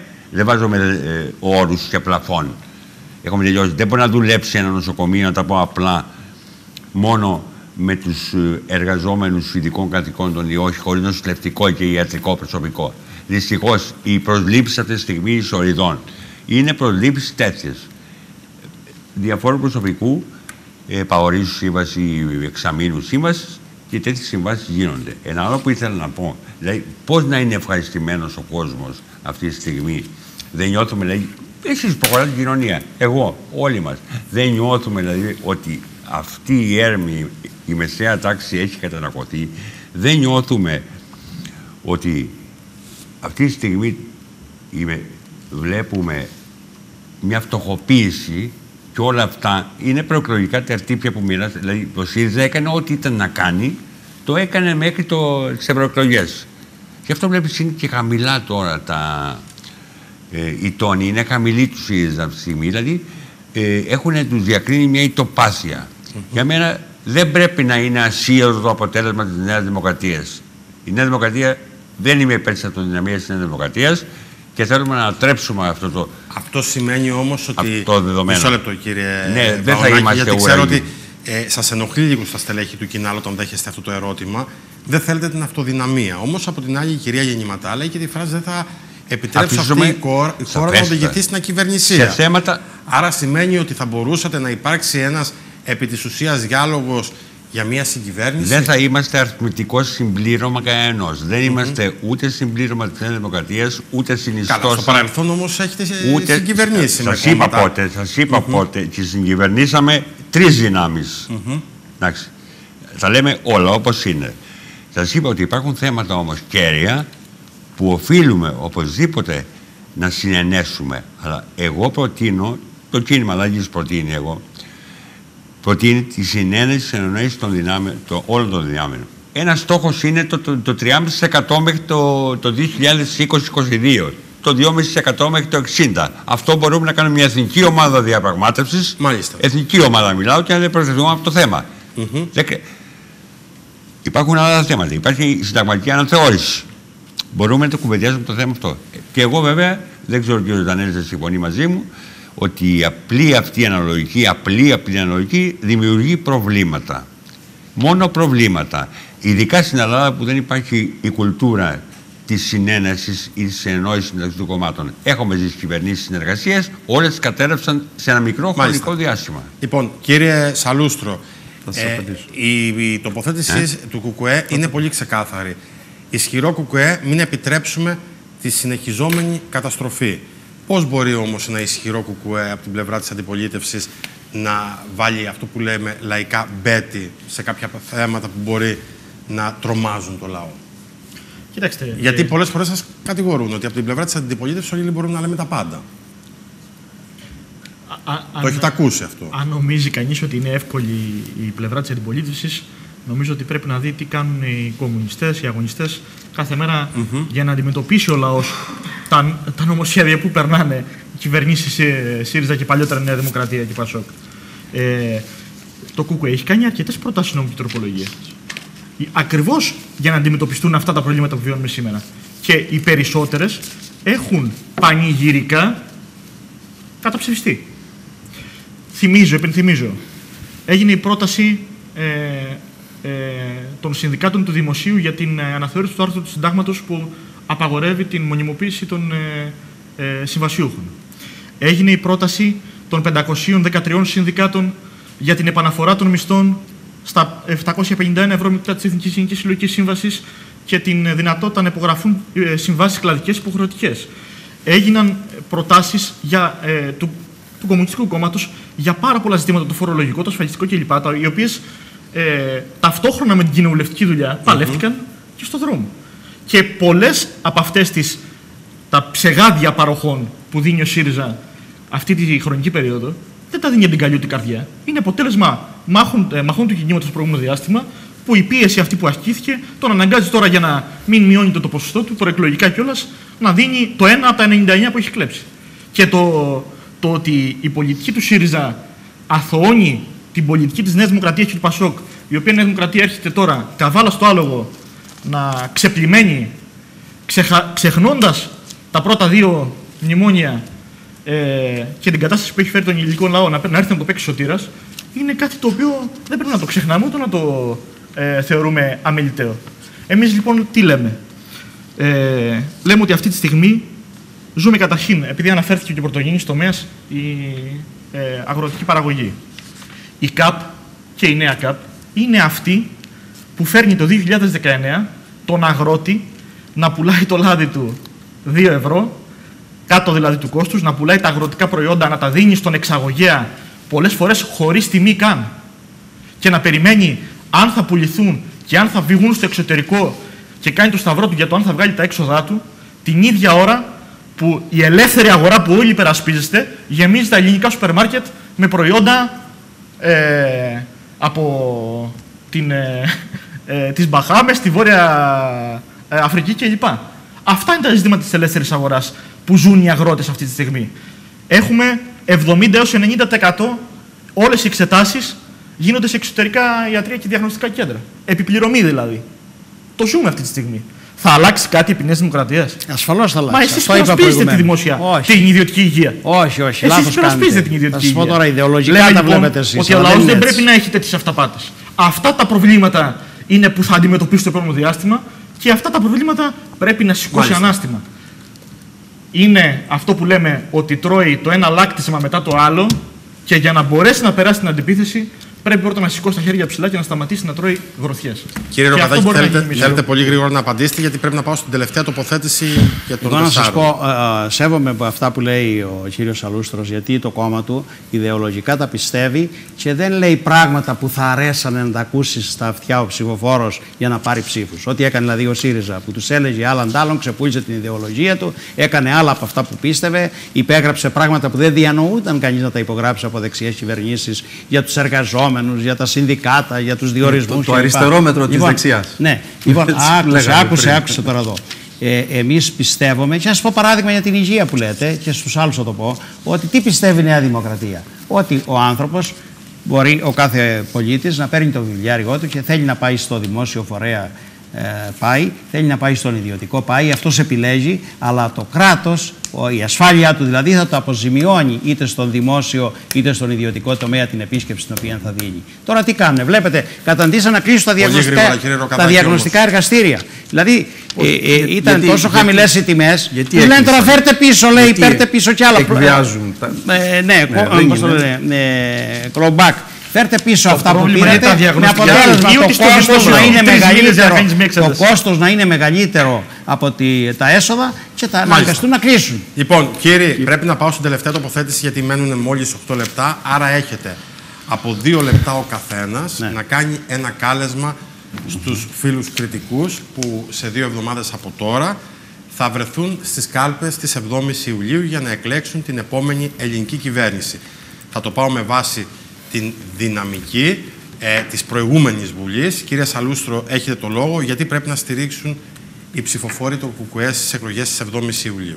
[SPEAKER 4] όρους και πλαφών. Έχουμε τελειώσει. Δεν μπορεί να δουλέψει ένα νοσοκομείο, να τα πω απλά, μόνο με τους εργαζόμενους ειδικών κατοικόντων ή όχι, χωρίς νοσηλευτικό και ιατρικό προσωπικό. Δυστυχώς, οι προσλήψεις αυτή τη στιγμή ισορριδών είναι προσλήψεις τέτοιες. Διαφόρου προσωπικού, παορίζουν σύμβαση, εξαμήνου σύμβαση και τέτοιες συμβάσεις γίνονται. Ένα άλλο που ήθελα να πω, δηλαδή πώς να είναι ευχαριστημένος ο κόσμος αυτή τη στιγμή. Δεν νιώθουμε, δηλαδή, εσείς προχωράτε την κοινωνία, εγώ, όλοι μας, δεν νιώθουμε δηλαδή ότι αυτή η έρμη, η μεσαία τάξη έχει κατανακωθεί, δεν νιώθουμε ότι αυτή τη στιγμή βλέπουμε μια φτωχοποίηση και όλα αυτά είναι προεκλογικά τερτύπια που μοιράζεται. Δηλαδή, το ΣΥΡΙΖΑ έκανε ό,τι ήταν να κάνει, το έκανε μέχρι τις ευρωεκλογές. Γι' αυτό βλέπεις είναι και χαμηλά τώρα οι τόνοι, είναι χαμηλή του ΣΥΡΙΖΑ αυτή τη στιγμή. Δηλαδή, τους διακρίνει μια ητοπάθεια. Για μένα δεν πρέπει να είναι ασίωτο το αποτέλεσμα της Νέας Δημοκρατίας. Η Νέα Δημοκρατία δεν είμαι υπέρ της αυτοδυναμίας της Νέας Δημοκρατίας και θέλουμε να ανατρέψουμε αυτό το.
[SPEAKER 1] Αυτό σημαίνει όμως ότι.
[SPEAKER 4] Αυτό δεδομένο.
[SPEAKER 1] Μισό λεπτό, κύριε
[SPEAKER 4] Ναι, δεν θα είμαστε
[SPEAKER 1] γιατί ξέρω ότι σας ενοχλεί λίγο στα στελέχη του Κινάλ όταν δέχεστε αυτό το ερώτημα. Δεν θέλετε την αυτοδυναμία. Όμως από την άλλη, η κυρία Γεννηματά λέει και τη φράση δεν θα επιτρέψει αυτή η χώρα να οδηγηθεί στην ακυβερνησία.
[SPEAKER 4] Σε θέματα.
[SPEAKER 1] Άρα σημαίνει ότι θα μπορούσατε να υπάρξει ένας επί της ουσίας διάλογος για μια συγκυβέρνηση.
[SPEAKER 4] Δεν θα είμαστε αριθμητικό συμπλήρωμα κανενός. Δεν είμαστε ούτε συμπλήρωμα της Νέας Δημοκρατίας, ούτε συνιστόσα.
[SPEAKER 1] Καλά, στο παρελθόν όμως έχετε συγκυβερνήσει.
[SPEAKER 4] Σας είπα πότε και συγκυβερνήσαμε 3 δυνάμεις. Εντάξει. Θα λέμε όλα όπως είναι. Σας είπα ότι υπάρχουν θέματα όμως κέρια που οφείλουμε οπωσδήποτε να συνενέσουμε. Αλλά εγώ προτείνω, το κίνημα Αλλαγής προτείνει προτείνει τη συνένεση συνεννόηση των δυνάμεων, όλων των δυνάμεων. Ένας στόχος είναι το 3,5% μέχρι το 2020-2022. Το 2,5% μέχρι το 60%. Αυτό μπορούμε να κάνουμε μια εθνική ομάδα διαπραγμάτευσης.
[SPEAKER 1] Μάλιστα.
[SPEAKER 4] Εθνική ομάδα μιλάω και να δεν προστατευτούμε από το θέμα. Υπάρχουν άλλα θέματα. Υπάρχει η συνταγματική αναθεώρηση. Μπορούμε να το κουβεντιάζουμε το θέμα αυτό. Και εγώ βέβαια, δεν ξέρω ο κ. Δανέλης θα συμφωνεί μαζί μου, ότι η απλή αυτή αναλογική δημιουργεί προβλήματα. Μόνο προβλήματα. Ειδικά στην Ελλάδα που δεν υπάρχει η κουλτούρα της συνένεσης ή της συνεννόησης μεταξύ των κομμάτων. Έχουμε ζήσει κυβερνήσεις συνεργασίας, όλες τις κατέρευσαν σε ένα μικρό χρονικό διάστημα.
[SPEAKER 1] Λοιπόν, κύριε Σαλούστρο, η τοποθέτηση του ΚΚΕ είναι πολύ ξεκάθαρη. Ισχυρό ΚΚΕ, μην επιτρέψουμε τη συνεχιζόμενη καταστροφή. Πώς μπορεί όμως ένα ισχυρό ΚΚΕ από την πλευρά της αντιπολίτευσης να βάλει αυτό που λέμε λαϊκά μπέτι σε κάποια θέματα που μπορεί να τρομάζουν το λαό?
[SPEAKER 5] Κοιτάξτε,
[SPEAKER 1] γιατί πολλές φορές σας κατηγορούν ότι από την πλευρά της αντιπολίτευσης όλοι μπορούν να λέμε τα πάντα. Το έχετε ακούσει αυτό?
[SPEAKER 5] Αν νομίζει κανείς ότι είναι εύκολη η πλευρά της αντιπολίτευσης, νομίζω ότι πρέπει να δει τι κάνουν οι κομμουνιστές, οι αγωνιστές κάθε μέρα για να αντιμετωπίσει ο λαός τα νομοσχέδια που περνάνε οι κυβερνήσεις ΣΥΡΙΖΑ και παλιότερα Νέα Δημοκρατία και ΠΑΣΟΚ. Το ΚΚΕ έχει κάνει αρκετές προτάσεις νόμου και τροπολογίες. Ακριβώς για να αντιμετωπιστούν αυτά τα προβλήματα που βιώνουμε σήμερα. Και οι περισσότερες έχουν πανηγυρικά καταψηφιστεί. Υπενθυμίζω, έγινε η πρόταση των συνδικάτων του Δημοσίου για την αναθεώρηση του άρθρου του Συντάγματος που απαγορεύει την μονιμοποίηση των συμβασιούχων. Έγινε η πρόταση των 513 συνδικάτων για την επαναφορά των μισθών στα 751 ευρώ μετά της Εθνικής Γενικής Συλλογικής Σύμβασης και την δυνατότητα να υπογραφούν συμβάσεις κλαδικές υποχρεωτικές. Έγιναν προτάσεις του Κομμουνιστικού Κόμματος για πάρα πολλά ζητήματα, το φορολογικό, το ασφαλιστικό κλπ. Οι οποίες ταυτόχρονα με την κοινοβουλευτική δουλειά παλεύτηκαν και στον δρόμο. Και πολλές από αυτές τα ψεγάδια παροχών που δίνει ο ΣΥΡΙΖΑ αυτή τη χρονική περίοδο δεν τα δίνει για την καλή του καρδιά. Είναι αποτέλεσμα μαχών του κινήματος στο προηγούμενο διάστημα που η πίεση αυτή που ασκήθηκε τον αναγκάζει τώρα για να μην μειώνει το ποσοστό του, προεκλογικά κιόλας, να δίνει το 1 από τα 99 που έχει κλέψει. Και το ότι η πολιτική του ΣΥΡΙΖΑ αθωώνει την πολιτική της Νέας Δημοκρατίας και του ΠΑΣΟΚ, η οποία Νέα Δημοκρατία έρχεται τώρα καβάλα στο άλογο να ξεπλημμένει, ξεχνώντας τα πρώτα 2 μνημόνια και την κατάσταση που έχει φέρει τον ελληνικό λαό να έρθει να το παίξει σωτήρας, είναι κάτι το οποίο δεν πρέπει να το ξεχνάμε ούτε να το θεωρούμε αμεληταίο. Εμείς λοιπόν τι λέμε? Λέμε ότι αυτή τη στιγμή ζούμε καταρχήν, επειδή αναφέρθηκε και ο πρωτογενής τομέας, η αγροτική παραγωγή. Η ΚΑΠ και η νέα ΚΑΠ είναι αυτή που φέρνει το 2019 τον αγρότη να πουλάει το λάδι του 2 ευρώ, κάτω δηλαδή του κόστους, να πουλάει τα αγροτικά προϊόντα, να τα δίνει στον εξαγωγέα πολλές φορές χωρίς τιμή καν. Και να περιμένει αν θα πουληθούν και αν θα βγουν στο εξωτερικό και κάνει το σταυρό του για το αν θα βγάλει τα έξοδά του, την ίδια ώρα που η ελεύθερη αγορά που όλοι υπερασπίζεστε γεμίζει τα ελληνικά σούπερ μάρκετ με προϊόντα από τις Μπαχάμες, τη Βόρεια Αφρική κλπ. Αυτά είναι τα ζητήματα της ελεύθερης αγοράς που ζουν οι αγρότες αυτή τη στιγμή. Έχουμε 70 έως 90% όλες οι εξετάσεις γίνονται σε εξωτερικά ιατρικά και διαγνωστικά κέντρα. Επιπληρωμή δηλαδή. Το ζούμε αυτή τη στιγμή. Θα αλλάξει κάτι επί Νέας Δημοκρατίας?
[SPEAKER 3] Ασφαλώς θα αλλάξει.
[SPEAKER 5] Μα εσείς υπερασπίζετε τη δημόσια, την ιδιωτική υγεία.
[SPEAKER 3] Όχι,
[SPEAKER 5] εσείς υπερασπίζετε την ιδιωτική υγεία.
[SPEAKER 3] Θα σας πω τώρα ιδεολογικά.
[SPEAKER 5] Λέμε,
[SPEAKER 3] τα
[SPEAKER 5] λοιπόν,
[SPEAKER 3] βλέπετε εσείς.
[SPEAKER 5] ότι ο λαός δεν πρέπει να έχει τέτοιες αυταπάτες. Αυτά τα προβλήματα είναι που θα αντιμετωπίσει το επόμενο διάστημα και αυτά τα προβλήματα πρέπει να σηκώσει ανάστημα. Είναι αυτό που λέμε ότι τρώει το ένα λάκτισμα μετά το άλλο και για να μπορέσει να περάσει την αντιπίθεση πρέπει πρώτα να σηκώσει τα χέρια ψηλά και να σταματήσει να τρώει γροθιές.
[SPEAKER 1] Κύριε Ροπαδάκη, θέλετε πολύ γρήγορα να απαντήσετε, γιατί πρέπει να πάω στην τελευταία τοποθέτηση για τον Τεσσάρο.
[SPEAKER 3] Να σας πω, σέβομαι αυτά που λέει ο κύριος Σαλούστρος, γιατί το κόμμα του ιδεολογικά τα πιστεύει και δεν λέει πράγματα που θα αρέσανε να τα ακούσει στα αυτιά ο ψηφοφόρος για να πάρει ψήφους. Ό,τι έκανε δηλαδή ο ΣΥΡΙΖΑ, που τους έλεγε άλλαν τ' άλλον, ξεπούλησε την ιδεολογία του, έκανε άλλα από αυτά που πίστευε, υπέγραψε πράγματα που δεν διανοούταν κανείς να τα υπογράψει από δεξιές κυβερνήσεις για τους εργαζόμενους, για τα συνδικάτα, για τους διορισμούς.
[SPEAKER 2] Το αριστερόμετρο της δεξιάς.
[SPEAKER 3] Ναι, λοιπόν, άκουσε τώρα εδώ. Εμείς πιστεύουμε, και να σας πω παράδειγμα για την υγεία που λέτε, και στους άλλους θα το πω, ότι τι πιστεύει η Νέα Δημοκρατία? Ότι ο άνθρωπος μπορεί, ο κάθε πολίτης, να παίρνει το βιβλιάριγό του και θέλει να πάει στο δημόσιο φορέα, πάει, θέλει να πάει στον ιδιωτικό, πάει, αυτός επιλέγει, αλλά το κράτος, η ασφάλειά του δηλαδή, θα το αποζημιώνει είτε στον δημόσιο είτε στον ιδιωτικό τομέα την επίσκεψη την οποία θα δίνει. Τώρα τι κάνουν, βλέπετε, καταντήσαν να κλείσουν τα διαγνωστικά εργαστήρια. Δηλαδή ήταν τόσο χαμηλές οι τιμές, του λένε τώρα φέρτε πίσω, λέει, φέρτε πίσω κι άλλα.
[SPEAKER 2] Εκβιάζουν.
[SPEAKER 3] Κλομπάκ. Φέρτε πίσω αυτά που πήρατε, με αποτέλεσμα το κόστος να είναι μεγαλύτερο από τα έσοδα και να αναγκαστούν να κλείσουν.
[SPEAKER 1] Λοιπόν, κύριοι, πρέπει να πάω στην τελευταία τοποθέτηση, γιατί μένουν μόλις 8 λεπτά. Άρα έχετε από 2 λεπτά ο καθένας να κάνει ένα κάλεσμα στους φίλους κριτικούς που σε 2 εβδομάδες από τώρα θα βρεθούν στις κάλπες της 7ης Ιουλίου για να εκλέξουν την επόμενη ελληνική κυβέρνηση. Θα το πάω με βάση την δυναμική της προηγούμενης Βουλής. Κύριε Σαλούστρο, έχετε το λόγο, γιατί πρέπει να στηρίξουν οι ψηφοφόροι του ΚΚΕ στις εκλογές της 7ης Ιουλίου.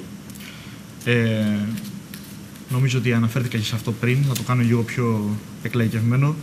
[SPEAKER 5] Νομίζω ότι αναφέρθηκα και σε αυτό πριν, θα το κάνω λίγο πιο εκλαϊκευμένο.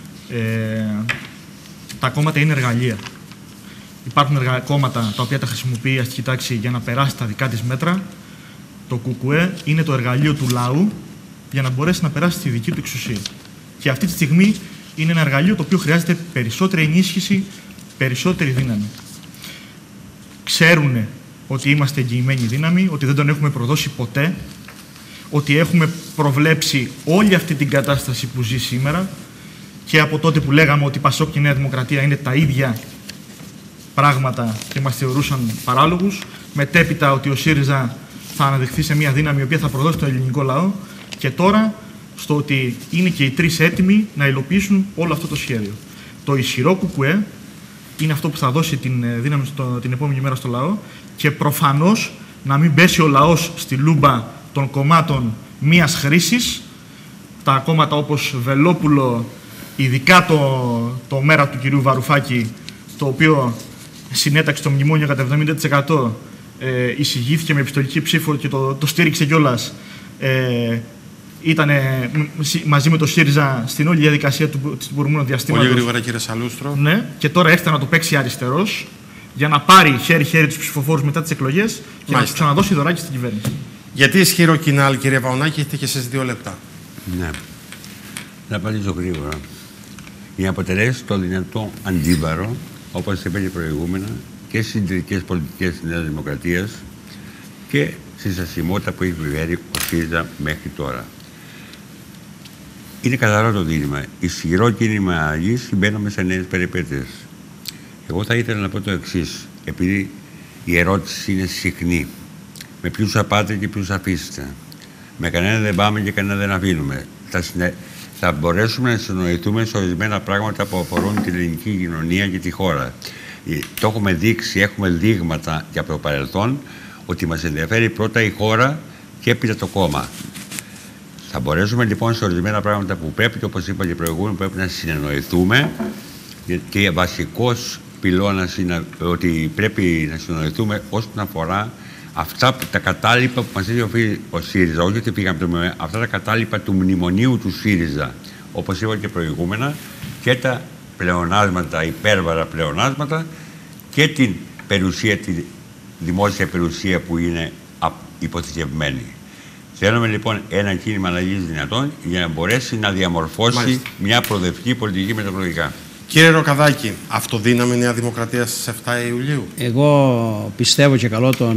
[SPEAKER 5] Τα κόμματα είναι εργαλεία. Υπάρχουν κόμματα τα οποία τα χρησιμοποιεί η αστική τάξη για να περάσει τα δικά της μέτρα. Το ΚΚΕ είναι το εργαλείο του λαού για να μπορέσει να περάσει τη δική του εξουσία. Και αυτή τη στιγμή είναι ένα εργαλείο το οποίο χρειάζεται περισσότερη ενίσχυση, περισσότερη δύναμη. Ξέρουν ότι είμαστε εγγυημένη δύναμη, ότι δεν τον έχουμε προδώσει ποτέ, ότι έχουμε προβλέψει όλη αυτή την κατάσταση που ζει σήμερα και από τότε που λέγαμε ότι η Πασόκ και η Νέα Δημοκρατία είναι τα ίδια πράγματα και μας θεωρούσαν παράλογους, μετέπειτα ότι ο ΣΥΡΙΖΑ θα αναδειχθεί σε μια δύναμη η οποία θα προδώσει τον ελληνικό λαό και τώρα στο ότι είναι και οι 3 έτοιμοι να υλοποιήσουν όλο αυτό το σχέδιο. Το ισχυρό ΚΚΕ είναι αυτό που θα δώσει την δύναμη την επόμενη μέρα στο λαό και προφανώς να μην πέσει ο λαός στη λούμπα των κομμάτων μίας χρήσης. Τα κόμματα όπως Βελόπουλο, ειδικά το μέρα του κυρίου Βαρουφάκη, το οποίο συνέταξε το μνημόνιο κατά 70%, εισηγήθηκε με επιστολική ψήφο και το στήριξε κιόλας. Ήταν μαζί με το ΣΥΡΙΖΑ στην όλη διαδικασία του προηγούμενου διαστήματος.
[SPEAKER 1] Πολύ γρήγορα, κύριε Σαλούστρο.
[SPEAKER 5] Ναι, και τώρα έρχεται να το παίξει αριστερός για να πάρει χέρι-χέρι τους ψηφοφόρους μετά τις εκλογές και να τους ξαναδώσει δωράκι στην κυβέρνηση.
[SPEAKER 1] Γιατί ισχυρό κοινάλ, κύριε Βαουνάκη, έχετε και εσείς 2 λεπτά.
[SPEAKER 4] Ναι. Θα απαντήσω γρήγορα. Για να αποτελέσει το δυνατό αντίβαρο, όπως είπε και προηγούμενα, και στις συντηρητικές πολιτικές της Νέας Δημοκρατίας και στη στασιμότητα που έχει επιβέρει ο ΣΥΡΙΖΑ μέχρι τώρα. Είναι καθαρό το δίλημμα. Ισχυρό κίνημα αλλαγής, μπαίνουμε σε νέες περιπέτειες. Εγώ θα ήθελα να πω το εξής, επειδή η ερώτηση είναι συχνή. Με ποιους θα πάτε και ποιους αφήσετε. Με κανένα δεν πάμε και κανένα δεν αφήνουμε. Θα μπορέσουμε να συνοηθούμε σε ορισμένα πράγματα που αφορούν την ελληνική κοινωνία και τη χώρα. Το έχουμε δείξει, έχουμε δείγματα και από το παρελθόν ότι μας ενδιαφέρει πρώτα η χώρα και έπειτα το κόμμα. Θα μπορέσουμε λοιπόν σε ορισμένα πράγματα που πρέπει, και όπως είπα και προηγούμενα, πρέπει να συνεννοηθούμε, και βασικός πυλώνας είναι ότι πρέπει να συνοηθούμε όσον αφορά αυτά τα κατάλοιπα που μας έχει ο ΣΥΡΙΖΑ. Όχι ότι πήγαμε το ΜΜΕ, αυτά τα κατάλοιπα του μνημονίου του ΣΥΡΙΖΑ, όπως είπα και προηγούμενα, και τα πλεονάσματα, υπέρβαρα πλεονάσματα, και την περιουσία, τη δημόσια περιουσία που είναι υποθηκευμένη. Θέλουμε λοιπόν ένα κίνημα αλλαγής δυνατόν για να μπορέσει να διαμορφώσει μια προοδευτική πολιτική μετακλογικά.
[SPEAKER 1] Κύριε Ροκαδάκη, αυτοδύναμη Νέα Δημοκρατία στις 7 Ιουλίου.
[SPEAKER 3] Εγώ πιστεύω και καλό τον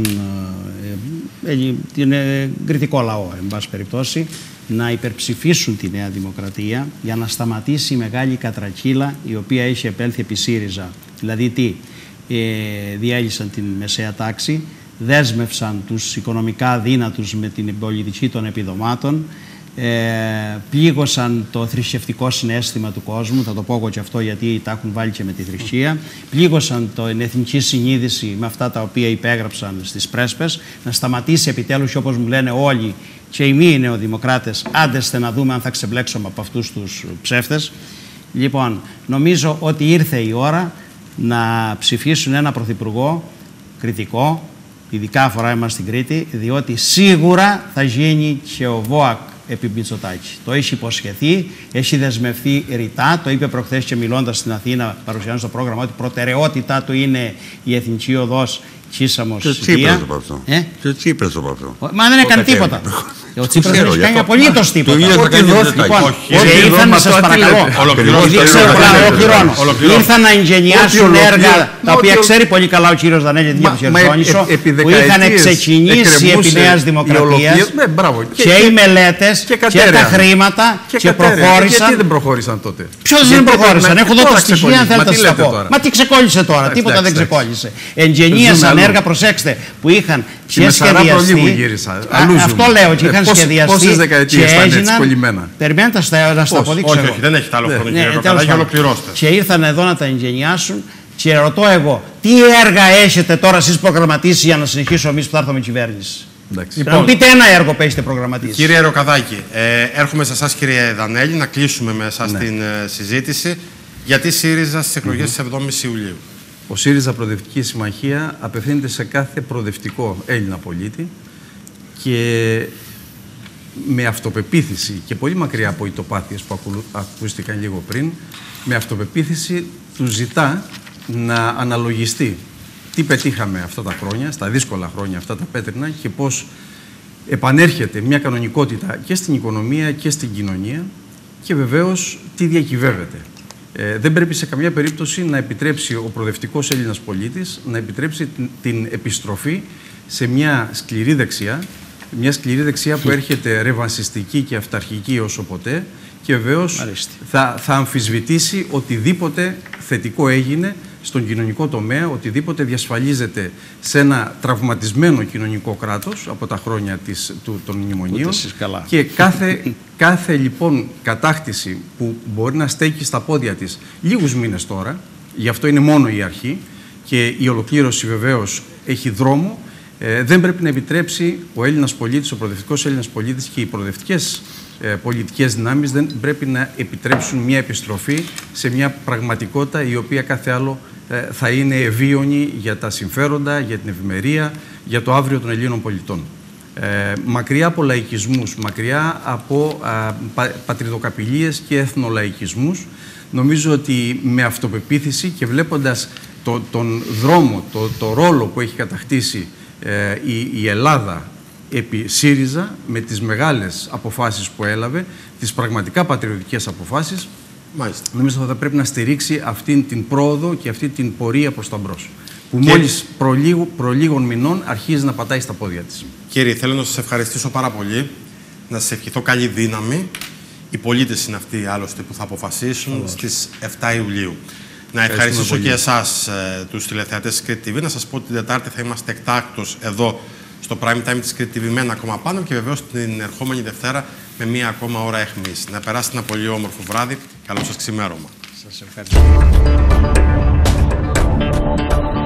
[SPEAKER 3] κριτικό λαό, εν πάση περιπτώσει, να υπερψηφίσουν τη Νέα Δημοκρατία για να σταματήσει η μεγάλη κατρακύλα η οποία έχει επέλθει επί ΣΥΡΙΖΑ. Δηλαδή τι, διέλυσαν την μεσαία τάξη, δέσμευσαν τους οικονομικά αδύνατους με την πολιτική των επιδομάτων, πλήγωσαν το θρησκευτικό συναίσθημα του κόσμου, θα το πω εγώ και αυτό γιατί τα έχουν βάλει και με τη θρησκεία, πλήγωσαν την εθνική συνείδηση με αυτά τα οποία υπέγραψαν στις πρέσπες, να σταματήσει επιτέλους, όπως μου λένε όλοι και οι μη νεοδημοκράτες, άντε να δούμε αν θα ξεμπλέξουμε από αυτούς τους ψεύτες. Λοιπόν, νομίζω ότι ήρθε η ώρα να ψηφίσουν ένα πρωθυπουργό κριτικό, ειδικά αφορά εμάς στην Κρήτη, διότι σίγουρα θα γίνει και ο ΒΟΑΚ επί Μητσοτάκη. Το έχει υποσχεθεί, έχει δεσμευθεί ρητά, το είπε προχθές και μιλώντας στην Αθήνα, παρουσιάζοντας το πρόγραμμα, ότι προτεραιότητά του είναι η εθνική οδός Κίσαμος Σιδία.
[SPEAKER 4] Και ο Τσίπρας από αυτό.
[SPEAKER 3] Μα δεν έκανε τίποτα. Ο Τσίπρας δεν έχει κάνει απολύτως τίποτα.
[SPEAKER 4] Λοιπόν,
[SPEAKER 3] ήρθαν, σας παρακαλώ, ήρθαν να εγγενιάσουν έργα τα οποία ξέρει πολύ καλά ο κύριος Δανέλη Διαπιερτώνησο, που είχαν ξεκινήσει επί Νέας Δημοκρατίας, και οι μελέτες και τα χρήματα, και προχώρησαν.
[SPEAKER 2] Γιατί δεν προχώρησαν τότε?
[SPEAKER 3] Ποιος δεν προχώρησαν? Έχω εδώ τα στοιχεία αν θέλετε να σας τα πω. Μα τι ξεκόλλησε τώρα? Τίποτα δεν ξεκόλλησε. Εγγενίασαν έργα, προσέξτε, που είχαν και σχεδιαστεί. Αυτό λέω, και είχαν σχεδιαστεί.
[SPEAKER 2] Πόσες δεκαετίες ήταν έτσι κολλημένα?
[SPEAKER 3] Περιμένετε να στα αποδείξω.
[SPEAKER 1] Όχι, δεν έχει άλλο χρόνο, κύριε Ροκαδάκη, ολοκληρώστε.
[SPEAKER 3] Και ήρθαν εδώ να τα εγγενιάσουν, και ρωτώ εγώ, τι έργα έχετε τώρα εσείς προγραμματίσει για να συνεχίσουμε εμείς που θα έρθουμε κυβέρνηση? Να μου πείτε ένα έργο που έχετε προγραμματίσει.
[SPEAKER 1] Κύριε Ροκαδάκη, έρχομαι σε εσάς, κύριε Δανέλη, να κλείσουμε με εσάς την συζήτηση. Γιατί ΣΥΡΙΖΑ στις εκλογές της 7ης Ιουλίου?
[SPEAKER 2] Ο ΣΥΡΙΖΑ Προοδευτική Συμμαχία απευθύνεται σε κάθε προοδευτικό Έλληνα πολίτη και με αυτοπεποίθηση, και πολύ μακριά από οι τοπάθειες που ακούστηκαν λίγο πριν, με αυτοπεποίθηση του ζητά να αναλογιστεί τι πετύχαμε αυτά τα χρόνια, στα δύσκολα χρόνια αυτά τα πέτρινα, και πώς επανέρχεται μια κανονικότητα και στην οικονομία και στην κοινωνία, και βεβαίως τι διακυβεύεται. Δεν πρέπει σε καμία περίπτωση να επιτρέψει ο προοδευτικός Έλληνας πολίτης να επιτρέψει την επιστροφή σε μια σκληρή δεξιά, που έρχεται ρεβανσιστική και αυταρχική όσο ποτέ, και βεβαίως θα αμφισβητήσει οτιδήποτε θετικό έγινε στον κοινωνικό τομέα, οτιδήποτε διασφαλίζεται σε ένα τραυματισμένο κοινωνικό κράτος από τα χρόνια των μνημονίων, και κάθε λοιπόν κατάκτηση που μπορεί να στέκει στα πόδια της λίγους μήνες τώρα, γι' αυτό είναι μόνο η αρχή, και η ολοκλήρωση βεβαίως έχει δρόμο, δεν πρέπει να επιτρέψει ο Έλληνας πολίτης, ο προοδευτικός Έλληνας πολίτης και οι προοδευτικές πολιτικές δυνάμεις δεν πρέπει να επιτρέψουν μια επιστροφή σε μια πραγματικότητα η οποία κάθε άλλο θα είναι ευίωνη για τα συμφέροντα, για την ευημερία, για το αύριο των Ελλήνων πολιτών. Μακριά από λαϊκισμούς, μακριά από πατριδοκαπηλίες και εθνολαϊκισμούς, νομίζω ότι με αυτοπεποίθηση και βλέποντας τον δρόμο, το ρόλο που έχει κατακτήσει η Ελλάδα επί ΣΥΡΙΖΑ, με τις μεγάλες αποφάσεις που έλαβε, τις πραγματικά πατριωτικές αποφάσεις, νομίζω ότι θα πρέπει να στηρίξει αυτή την πρόοδο και αυτή την πορεία προς τα μπρος, που μόλις προλίγων μηνών αρχίζει να πατάει στα πόδια της.
[SPEAKER 1] Κύριε, θέλω να σας ευχαριστήσω πάρα πολύ, να σας ευχηθώ καλή δύναμη. Οι πολίτες είναι αυτοί άλλωστε που θα αποφασίσουν στις 7 Ιουλίου. Να ευχαριστήσω και εσάς, τους τηλεθεατές της Crete TV. Να σας πω ότι την Τετάρτη θα είμαστε εκτάκτως εδώ στο Prime Time της Crete TV με ένα ακόμα πάνω και βεβαίως την ερχόμενη Δευτέρα με μία ακόμα ώρα αιχμής. Να περάσετε ένα πολύ όμορφο βράδυ. Καλό σας ξημέρωμα.
[SPEAKER 3] Σας ευχαριστώ.